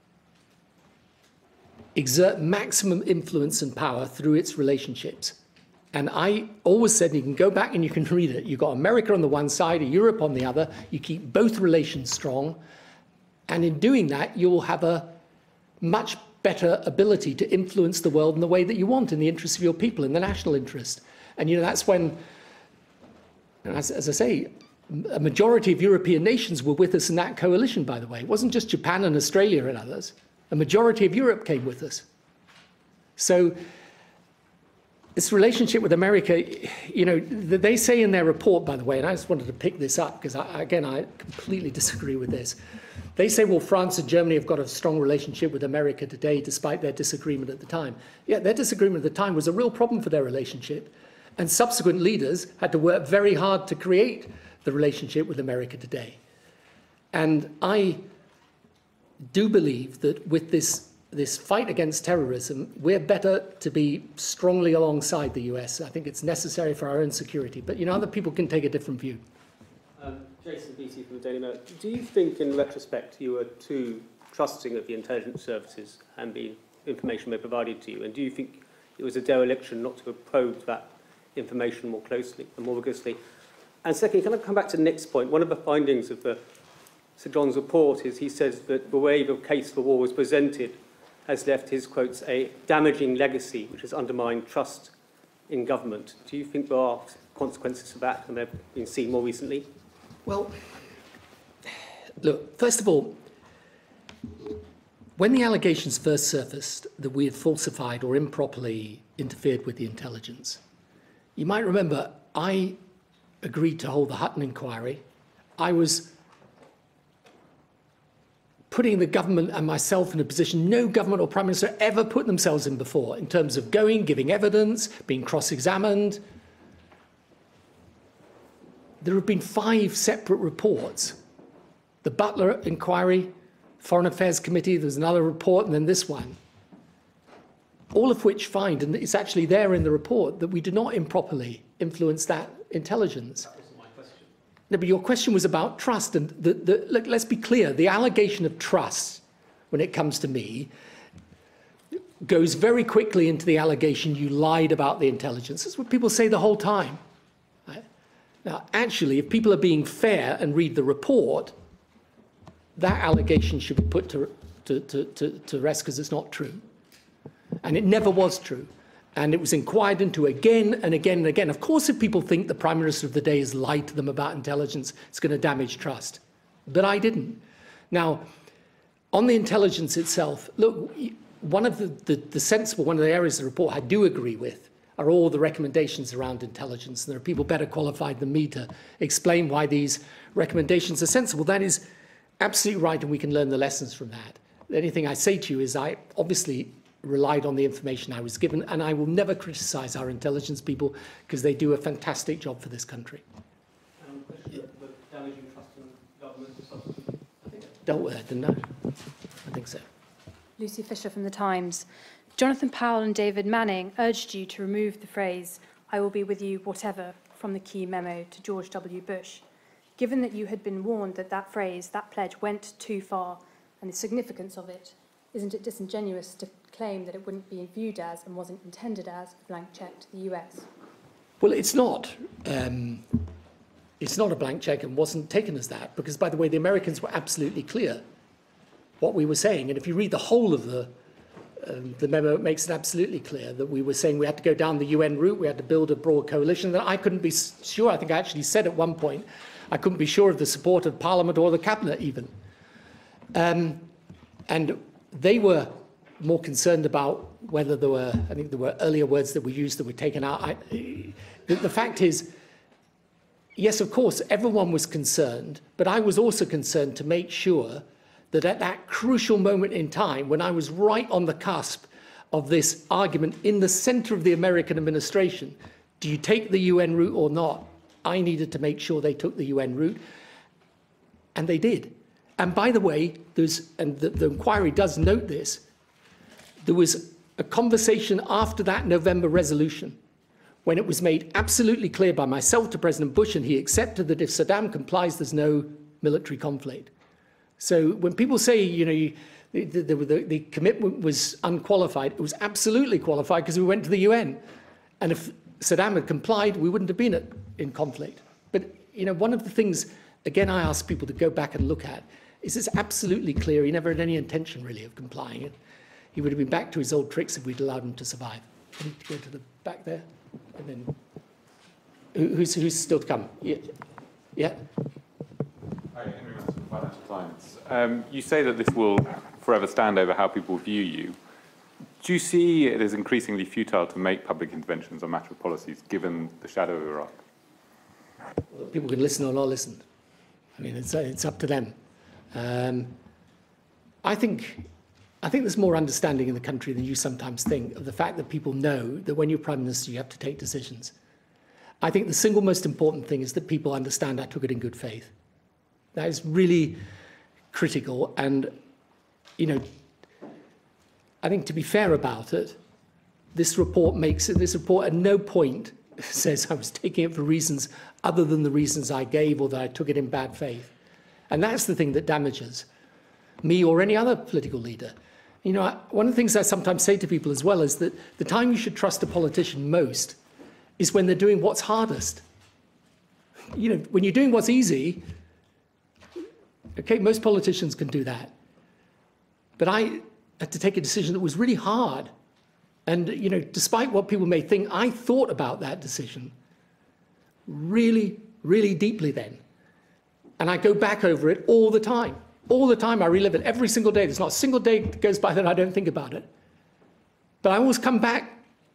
exert maximum influence and power through its relationships. And I always said, you can go back and you can read it, you've got America on the one side, Europe on the other, you keep both relations strong, and in doing that, you'll have a much better ability to influence the world in the way that you want, in the interest of your people, in the national interest. And you know, that's when, as, as I say, a majority of European nations were with us in that coalition, by the way. It wasn't just Japan and Australia and others. A majority of Europe came with us. So this relationship with America, you know, they say in their report, by the way, and I just wanted to pick this up because, I, again, I completely disagree with this. They say, well, France and Germany have got a strong relationship with America today, despite their disagreement at the time. Yeah, their disagreement at the time was a real problem for their relationship. And subsequent leaders had to work very hard to create the relationship with America today. And I do believe that with this, this fight against terrorism, we're better to be strongly alongside the U S. I think it's necessary for our own security. But, you know, other people can take a different view. Um, Jason Beattie from the Daily Mail. Do you think, in retrospect, you were too trusting of the intelligence services and the information they provided to you? And do you think it was a dereliction not to have probed that information more closely and more rigorously? And secondly, can I come back to Nick's point? One of the findings of the Sir John's report is he says that the way the case for war was presented has left his, quotes, a damaging legacy which has undermined trust in government. Do you think there are consequences of that and they've been seen more recently? Well, look, first of all, when the allegations first surfaced that we had falsified or improperly interfered with the intelligence, you might remember I agreed to hold the Hutton inquiry. I was putting the government and myself in a position no government or prime minister ever put themselves in before, in terms of going, giving evidence, being cross-examined. There have been five separate reports. The Butler inquiry, Foreign Affairs Committee, there's another report, and then this one. All of which find, and it's actually there in the report, that we did not improperly influence that intelligence. No, but your question was about trust, and the, the, look, let's be clear, the allegation of trust, when it comes to me, goes very quickly into the allegation you lied about the intelligence. That's what people say the whole time. Right? Now, actually, if people are being fair and read the report, that allegation should be put to, to, to, to, to rest because it's not true. And it never was true. And it was inquired into again and again and again. Of course, if people think the Prime Minister of the day has lied to them about intelligence, it's going to damage trust. But I didn't. Now, on the intelligence itself, look, one of the, the, the sensible, one of the areas of the report I do agree with are all the recommendations around intelligence. And there are people better qualified than me to explain why these recommendations are sensible. That is, absolutely right, and we can learn the lessons from that. The only thing I say to you is I obviously relied on the information I was given, and I will never criticise our intelligence people because they do a fantastic job for this country. Um, question about the damaging trust in government or something? I think Dealt with it, didn't I? I think so. Lucy Fisher from The Times. Jonathan Powell and David Manning urged you to remove the phrase, "I will be with you whatever," from the key memo to George W. Bush. Given that you had been warned that that phrase, that pledge, went too far, and the significance of it, isn't it disingenuous to claim that it wouldn't be viewed as and wasn't intended as a blank check to the U S? Well, it's not. Um, it's not a blank check and wasn't taken as that because, by the way, the Americans were absolutely clear what we were saying. And if you read the whole of the, um, the memo, it makes it absolutely clear that we were saying we had to go down the U N route, we had to build a broad coalition. That I couldn't be sure, I think I actually said at one point, I couldn't be sure of the support of Parliament or the Cabinet even. Um, and they were more concerned about whether there were, I think there were earlier words that were used that were taken out. I, the, the fact is, yes, of course, everyone was concerned, but I was also concerned to make sure that at that crucial moment in time, when I was right on the cusp of this argument in the center of the American administration, do you take the U N route or not? I needed to make sure they took the U N route, and they did. And by the way, there's, and the, the inquiry does note this, there was a conversation after that November resolution when it was made absolutely clear by myself to President Bush, and he accepted that if Saddam complies, there's no military conflict. So when people say, you know, you, the, the, the, the commitment was unqualified, it was absolutely qualified because we went to the U N. And if Saddam had complied, we wouldn't have been at, in conflict. But, you know, one of the things, again, I ask people to go back and look at is it's absolutely clear he never had any intention, really, of complying. He would have been back to his old tricks if we'd allowed him to survive. Can you go to the back there? And then, who, who's, who's still to come? Yeah. yeah. Hi, Henry Matheson from Financial Times. Um, you say that this will forever stand over how people view you. Do you see it as increasingly futile to make public interventions on matter of policies, given the shadow of Iraq? Well, people can listen or not listen. I mean, it's, it's up to them. Um, I think, I think there's more understanding in the country than you sometimes think of the fact that people know that when you're Prime Minister, you have to take decisions. I think the single most important thing is that people understand I took it in good faith. That is really critical. And, you know, I think to be fair about it, this report makes it, this report at no point says I was taking it for reasons other than the reasons I gave or that I took it in bad faith. And that's the thing that damages me or any other political leader. You know, I, one of the things I sometimes say to people as well is that the time you should trust a politician most is when they're doing what's hardest. You know, when you're doing what's easy, okay, most politicians can do that. But I had to take a decision that was really hard. And, you know, despite what people may think, I thought about that decision really, really deeply then. And I go back over it all the time. All the time I relive it every single day. There's not a single day that goes by that I don't think about it. But I always come back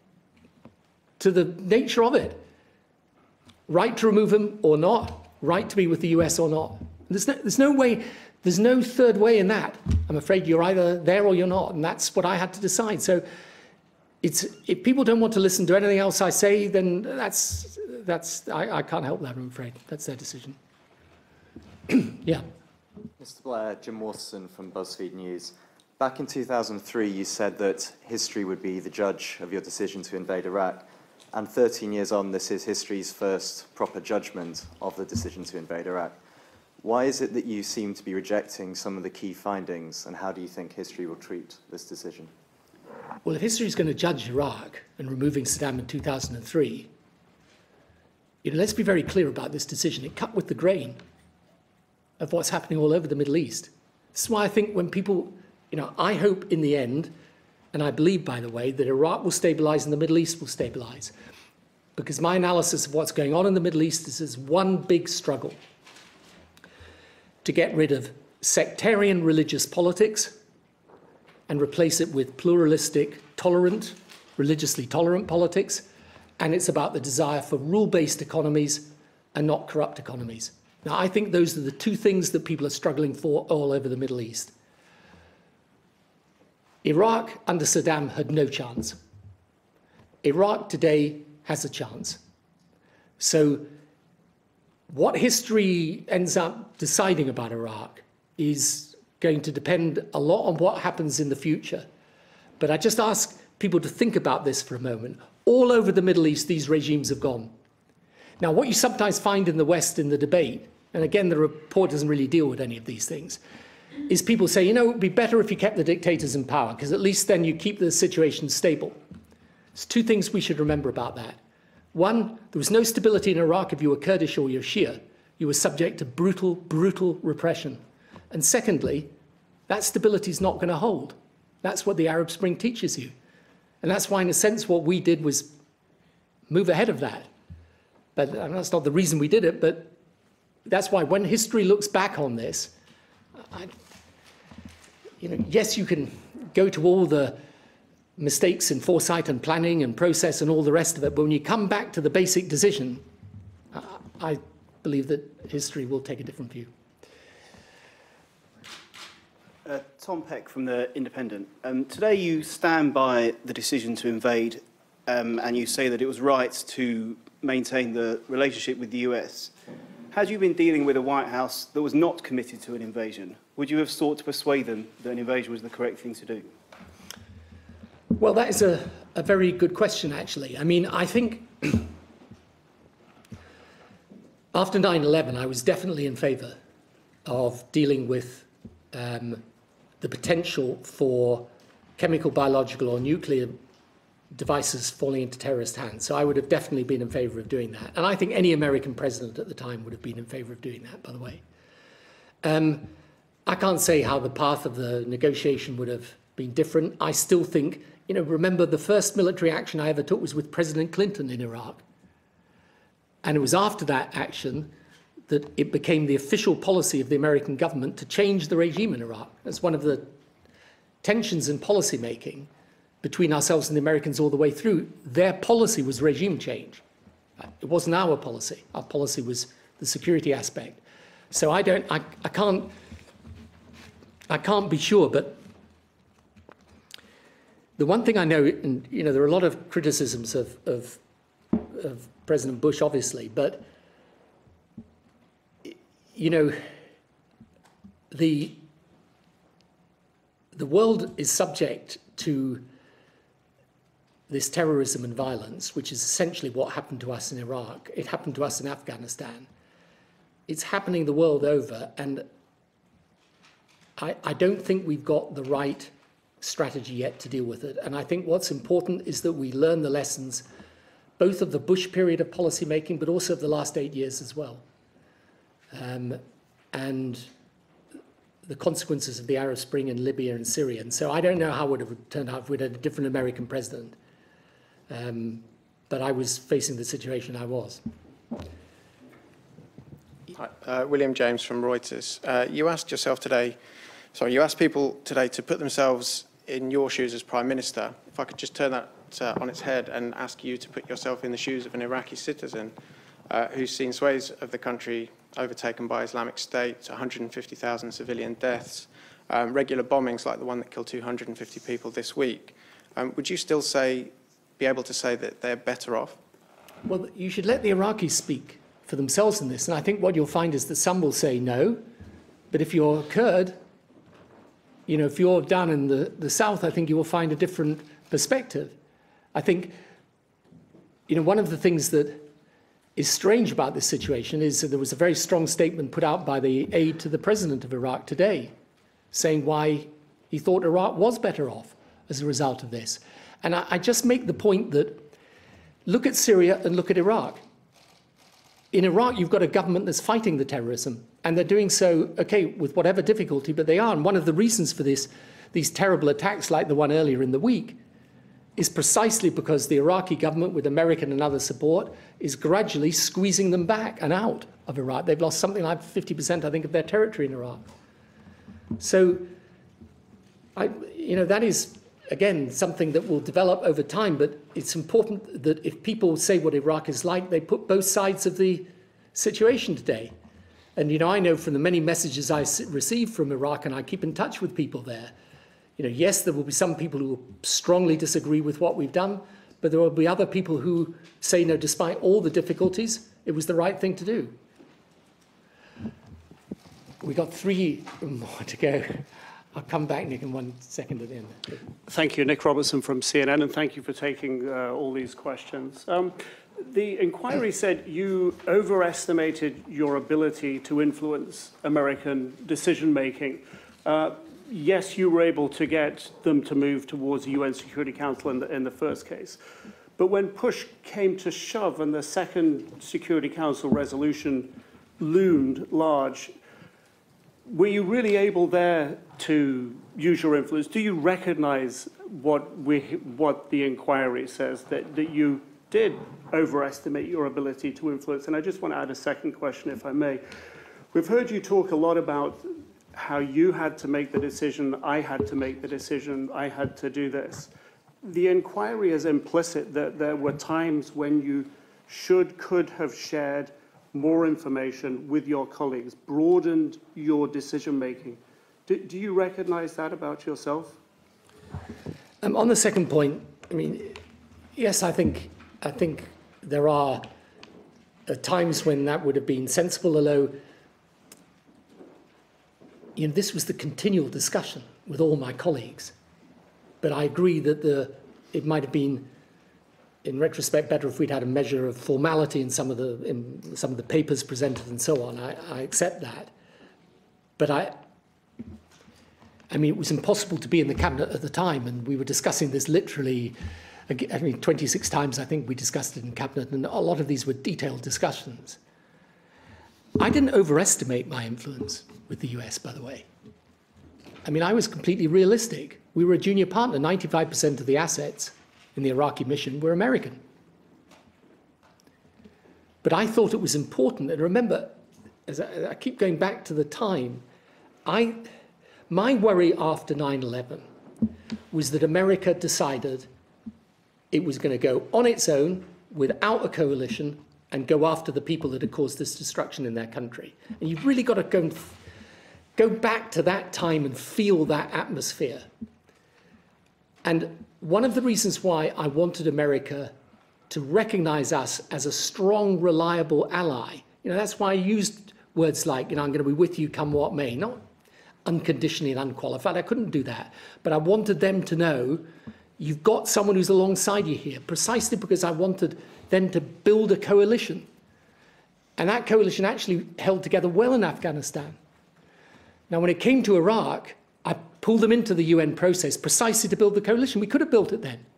to the nature of it. Right to remove him or not. Right to be with the U S or not. There's no, there's no way, there's no third way in that. I'm afraid you're either there or you're not. And that's what I had to decide. So it's, if people don't want to listen to anything else I say, then that's, that's I, I can't help that, I'm afraid. That's their decision. Yeah. Mister Blair, Jim Waterson from BuzzFeed News. Back in two thousand three, you said that history would be the judge of your decision to invade Iraq. And thirteen years on, this is history's first proper judgment of the decision to invade Iraq. Why is it that you seem to be rejecting some of the key findings, and how do you think history will treat this decision? Well, if history is going to judge Iraq and removing Saddam in two thousand three, you know, let's be very clear about this decision. It cut with the grain of what's happening all over the Middle East. This is why I think when people, you know, I hope in the end, and I believe, by the way, that Iraq will stabilize and the Middle East will stabilize. Because my analysis of what's going on in the Middle East is this one big struggle to get rid of sectarian religious politics and replace it with pluralistic, tolerant, religiously tolerant politics. And it's about the desire for rule-based economies and not corrupt economies. Now, I think those are the two things that people are struggling for all over the Middle East. Iraq under Saddam had no chance. Iraq today has a chance. So what history ends up deciding about Iraq is going to depend a lot on what happens in the future. But I just ask people to think about this for a moment. All over the Middle East, these regimes have gone. Now, what you sometimes find in the West in the debate, and again, the report doesn't really deal with any of these things, is people say, you know, it would be better if you kept the dictators in power, because at least then you keep the situation stable. There's two things we should remember about that. One, there was no stability in Iraq if you were Kurdish or you're Shia. You were subject to brutal, brutal repression. And secondly, that stability is not going to hold. That's what the Arab Spring teaches you. And that's why, in a sense, what we did was move ahead of that. But and that's not the reason we did it, but that's why when history looks back on this, I, you know, yes, you can go to all the mistakes in foresight and planning and process and all the rest of it, but when you come back to the basic decision, I, I believe that history will take a different view. Uh, Tom Peck from The Independent. Um, today you stand by the decision to invade um, and you say that it was right to maintain the relationship with the U S. Had you been dealing with a White House that was not committed to an invasion, would you have sought to persuade them that an invasion was the correct thing to do? Well, that is a, a very good question, actually. I mean, I think after nine eleven, I was definitely in favour of dealing with um, the potential for chemical, biological or nuclear devices falling into terrorist hands. So I would have definitely been in favour of doing that. And I think any American president at the time would have been in favour of doing that, by the way. Um, I can't say how the path of the negotiation would have been different. I still think, you know, remember the first military action I ever took was with President Clinton in Iraq. And it was after that action that it became the official policy of the American government to change the regime in Iraq. That's one of the tensions in policy making between ourselves and the Americans all the way through. Their policy was regime change. It wasn't our policy. Our policy was the security aspect. So I don't, I, I can't, I can't be sure, but the one thing I know, and you know, there are a lot of criticisms of, of, of President Bush, obviously, but you know, the the world is subject to this terrorism and violence, which is essentially what happened to us in Iraq. It happened to us in Afghanistan. It's happening the world over, and I, I don't think we've got the right strategy yet to deal with it. And I think what's important is that we learn the lessons both of the Bush period of policy making, but also of the last eight years as well. Um, and the consequences of the Arab Spring in Libya and Syria. And so I don't know how it would have turned out if we'd had a different American president. Um, but I was facing the situation I was. Hi, uh, William James from Reuters. Uh, you asked yourself today, sorry, you asked people today to put themselves in your shoes as Prime Minister. If I could just turn that uh, on its head and ask you to put yourself in the shoes of an Iraqi citizen uh, who's seen swathes of the country overtaken by Islamic State, one hundred fifty thousand civilian deaths, um, regular bombings like the one that killed two hundred fifty people this week. Um, would you still say, be able to say that they're better off? Well, you should let the Iraqis speak for themselves in this. And I think what you'll find is that some will say no, but if you're Kurd, you know, if you're down in the, the south, I think you will find a different perspective. I think, you know, one of the things that is strange about this situation is that there was a very strong statement put out by the aide to the president of Iraq today, saying why he thought Iraq was better off as a result of this. And I, I just make the point that look at Syria and look at Iraq. In Iraq, you've got a government that's fighting the terrorism, and they're doing so, okay, with whatever difficulty, but they are. And one of the reasons for this, these terrible attacks like the one earlier in the week, is precisely because the Iraqi government, with American and other support, is gradually squeezing them back and out of Iraq. They've lost something like fifty percent, I think, of their territory in Iraq. So, I, you know, that is, again, something that will develop over time, but it's important that if people say what Iraq is like, they put both sides of the situation today. And, you know, I know from the many messages I received from Iraq, and I keep in touch with people there, you know, yes, there will be some people who will strongly disagree with what we've done, but there will be other people who say, no, despite all the difficulties, it was the right thing to do. We've got three more to go. I'll come back, Nick, in one second at the end. Thank you, Nick Robertson from C N N, and thank you for taking uh, all these questions. Um, the inquiry said you overestimated your ability to influence American decision-making. Uh, yes, you were able to get them to move towards the U N Security Council in the, in the first case. But when push came to shove and the second Security Council resolution loomed large, were you really able there to use your influence? Do you recognize what, we, what the inquiry says, that, that you did overestimate your ability to influence? And I just want to add a second question, if I may. We've heard you talk a lot about how you had to make the decision, I had to make the decision, I had to do this. The inquiry is implicit that there were times when you should, could have shared more information with your colleagues, broadened your decision-making. Do, do you recognize that about yourself? Um, on the second point, I mean, yes, I think, I think there are uh, times when that would have been sensible, although you know, this was the continual discussion with all my colleagues. But I agree that the, it might have been, in retrospect, better if we'd had a measure of formality in some of the, in some of the papers presented and so on. I, I accept that. But I, I mean, it was impossible to be in the cabinet at the time, and we were discussing this literally, I mean, twenty-six times I think we discussed it in cabinet, and a lot of these were detailed discussions. I didn't overestimate my influence with the U S, by the way. I mean, I was completely realistic. We were a junior partner. ninety-five percent of the assets in the Iraqi mission were American. But I thought it was important, and remember, as I, I keep going back to the time, I, my worry after nine eleven was that America decided it was going to go on its own, without a coalition, and go after the people that had caused this destruction in their country. And you've really got to go, and go back to that time and feel that atmosphere. And one of the reasons why I wanted America to recognize us as a strong, reliable ally, you know, that's why I used words like, you know, I'm going to be with you come what may, not unconditionally and unqualified. I couldn't do that. But I wanted them to know you've got someone who's alongside you here, precisely because I wanted them to build a coalition. And that coalition actually held together well in Afghanistan. Now, when it came to Iraq, I pulled them into the U N process precisely to build the coalition. We could have built it then.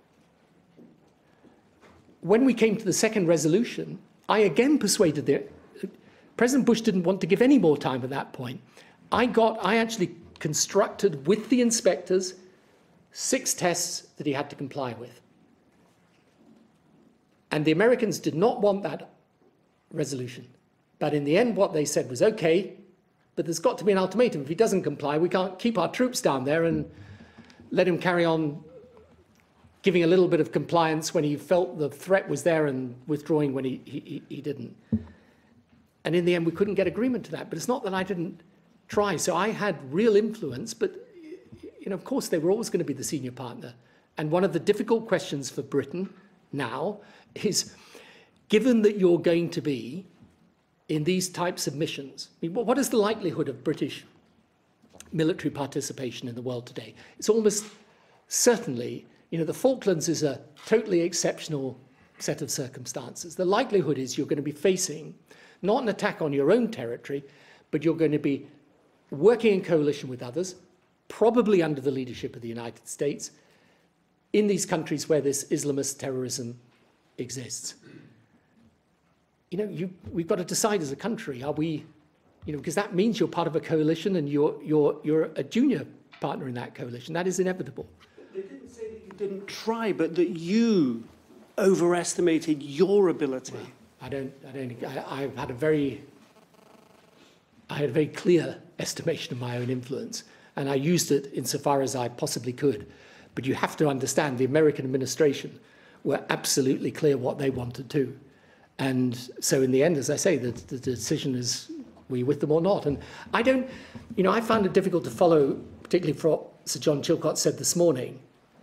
When we came to the second resolution, I again persuaded the President Bush didn't want to give any more time at that point. I got, I actually constructed with the inspectors six tests that he had to comply with. And the Americans did not want that resolution. But in the end, what they said was, okay, but there's got to be an ultimatum. If he doesn't comply, we can't keep our troops down there and let him carry on giving a little bit of compliance when he felt the threat was there and withdrawing when he, he, he didn't. And in the end, we couldn't get agreement to that. But it's not that I didn't try. So I had real influence, but you know, of course, they were always going to be the senior partner. And one of the difficult questions for Britain now is, given that you're going to be in these types of missions, I mean, what is the likelihood of British military participation in the world today? It's almost certainly, you know, the Falklands is a totally exceptional set of circumstances. The likelihood is you're going to be facing not an attack on your own territory, but you're going to be working in coalition with others, probably under the leadership of the United States, in these countries where this Islamist terrorism exists. You know, you, we've got to decide as a country, are we, you know, because that means you're part of a coalition and you're, you're, you're a junior partner in that coalition. That is inevitable. They didn't say that you didn't try, but that you overestimated your ability. Well, I don't, I don't, I, I've had a very, I had a very clear estimation of my own influence, and I used it insofar as I possibly could. But you have to understand the American administration were absolutely clear what they wanted to. And so in the end, as I say, the, the decision is Were you with them or not? And I don't, you know, I found it difficult to follow, particularly for what Sir John Chilcot said this morning,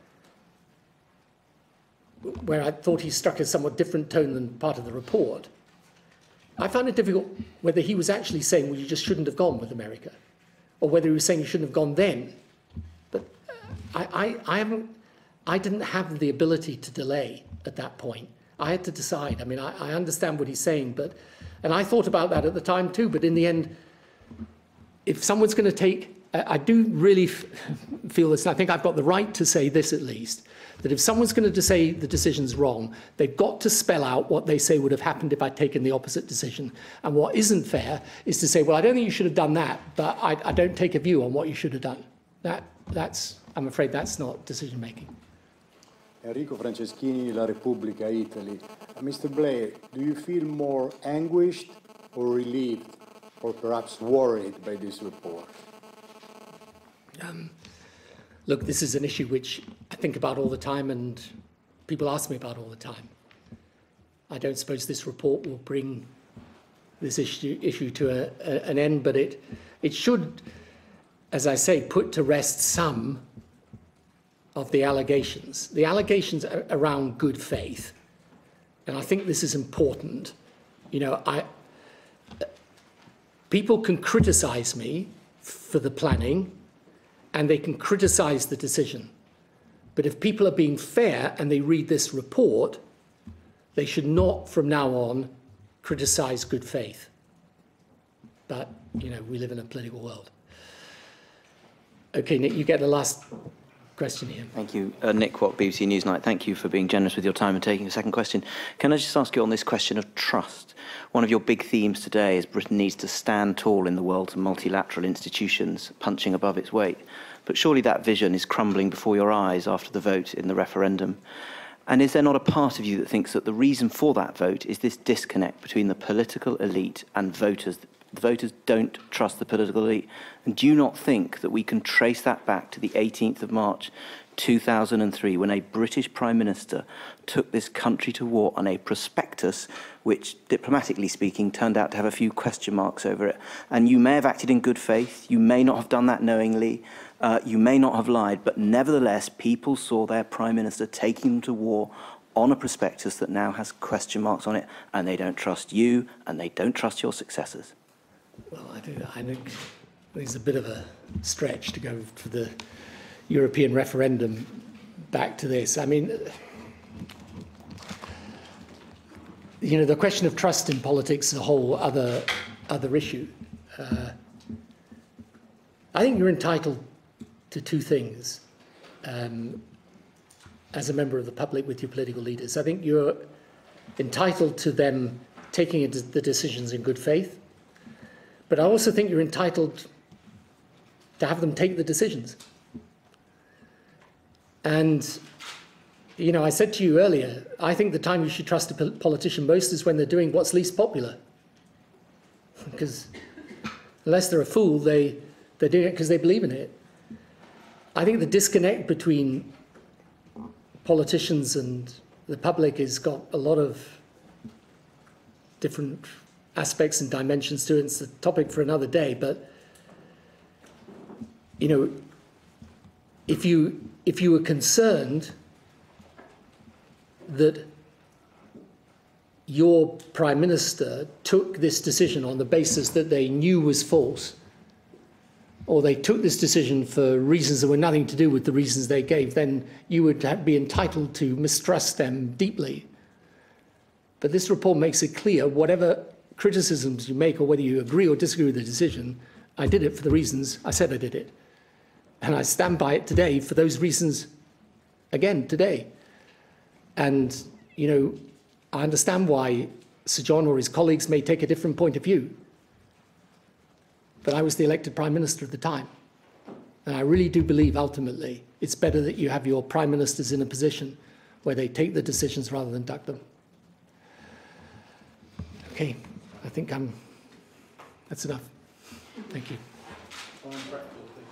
where I thought he struck a somewhat different tone than part of the report. I found it difficult whether he was actually saying, well, you just shouldn't have gone with America, or whether he was saying you shouldn't have gone then. But I, I, I haven't, I didn't have the ability to delay at that point. I had to decide. I mean, I, I understand what he's saying, but, and I thought about that at the time too, but in the end, if someone's going to take, I, I do really f feel this, and I think I've got the right to say this at least, that if someone's going to say the decision's wrong, they've got to spell out what they say would have happened if I'd taken the opposite decision. And what isn't fair is to say, well, I don't think you should have done that, but I, I don't take a view on what you should have done. That, that's, I'm afraid that's not decision-making. Enrico Franceschini, La Repubblica, Italy. Uh, Mister Blair, do you feel more anguished or relieved or perhaps worried by this report? Um, look, this is an issue which I think about all the time and people ask me about all the time. I don't suppose this report will bring this issue, issue to a, a, an end, but it, it should, as I say, put to rest some of the allegations. The allegations are around good faith, and I think this is important. You know, I, people can criticize me for the planning, and they can criticize the decision. But if people are being fair and they read this report, they should not, from now on, criticize good faith. But, you know, we live in a political world. Okay, Nick, you get the last question here. Thank you. Uh, Nick Watt, B B C Newsnight. Thank you for being generous with your time and taking a second question. Can I just ask you on this question of trust? One of your big themes today is Britain needs to stand tall in the world's multilateral institutions, punching above its weight. But surely that vision is crumbling before your eyes after the vote in the referendum. And is there not a part of you that thinks that the reason for that vote is this disconnect between the political elite and voters? The voters don't trust the political elite. And do you not think that we can trace that back to the eighteenth of March two thousand three, when a British Prime Minister took this country to war on a prospectus which, diplomatically speaking, turned out to have a few question marks over it? And you may have acted in good faith, you may not have done that knowingly, uh, you may not have lied, but nevertheless, people saw their Prime Minister taking them to war on a prospectus that now has question marks on it, and they don't trust you, and they don't trust your successors. Well, I, do, I think it's a bit of a stretch to go for the European referendum back to this. I mean, you know, the question of trust in politics is a whole other, other issue. Uh, I think you're entitled to two things um, as a member of the public with your political leaders. I think you're entitled to them taking the decisions in good faith. But I also think you're entitled to have them take the decisions. And, you know, I said to you earlier, I think the time you should trust a politician most is when they're doing what's least popular. Because unless they're a fool, they, they're doing it because they believe in it. I think the disconnect between politicians and the public has got a lot of different aspects and dimensions to it. It's a topic for another day, but you know, if you if you were concerned that your Prime Minister took this decision on the basis that they knew was false, or they took this decision for reasons that were nothing to do with the reasons they gave, then you would be entitled to mistrust them deeply. But this report makes it clear, whatever criticisms you make or whether you agree or disagree with the decision, I did it for the reasons I said I did it. And I stand by it today for those reasons, again, today. And, you know, I understand why Sir John or his colleagues may take a different point of view. But I was the elected Prime Minister at the time. And I really do believe, ultimately, it's better that you have your Prime Ministers in a position where they take the decisions rather than duck them. Okay. I think I'm, that's enough. Thank you.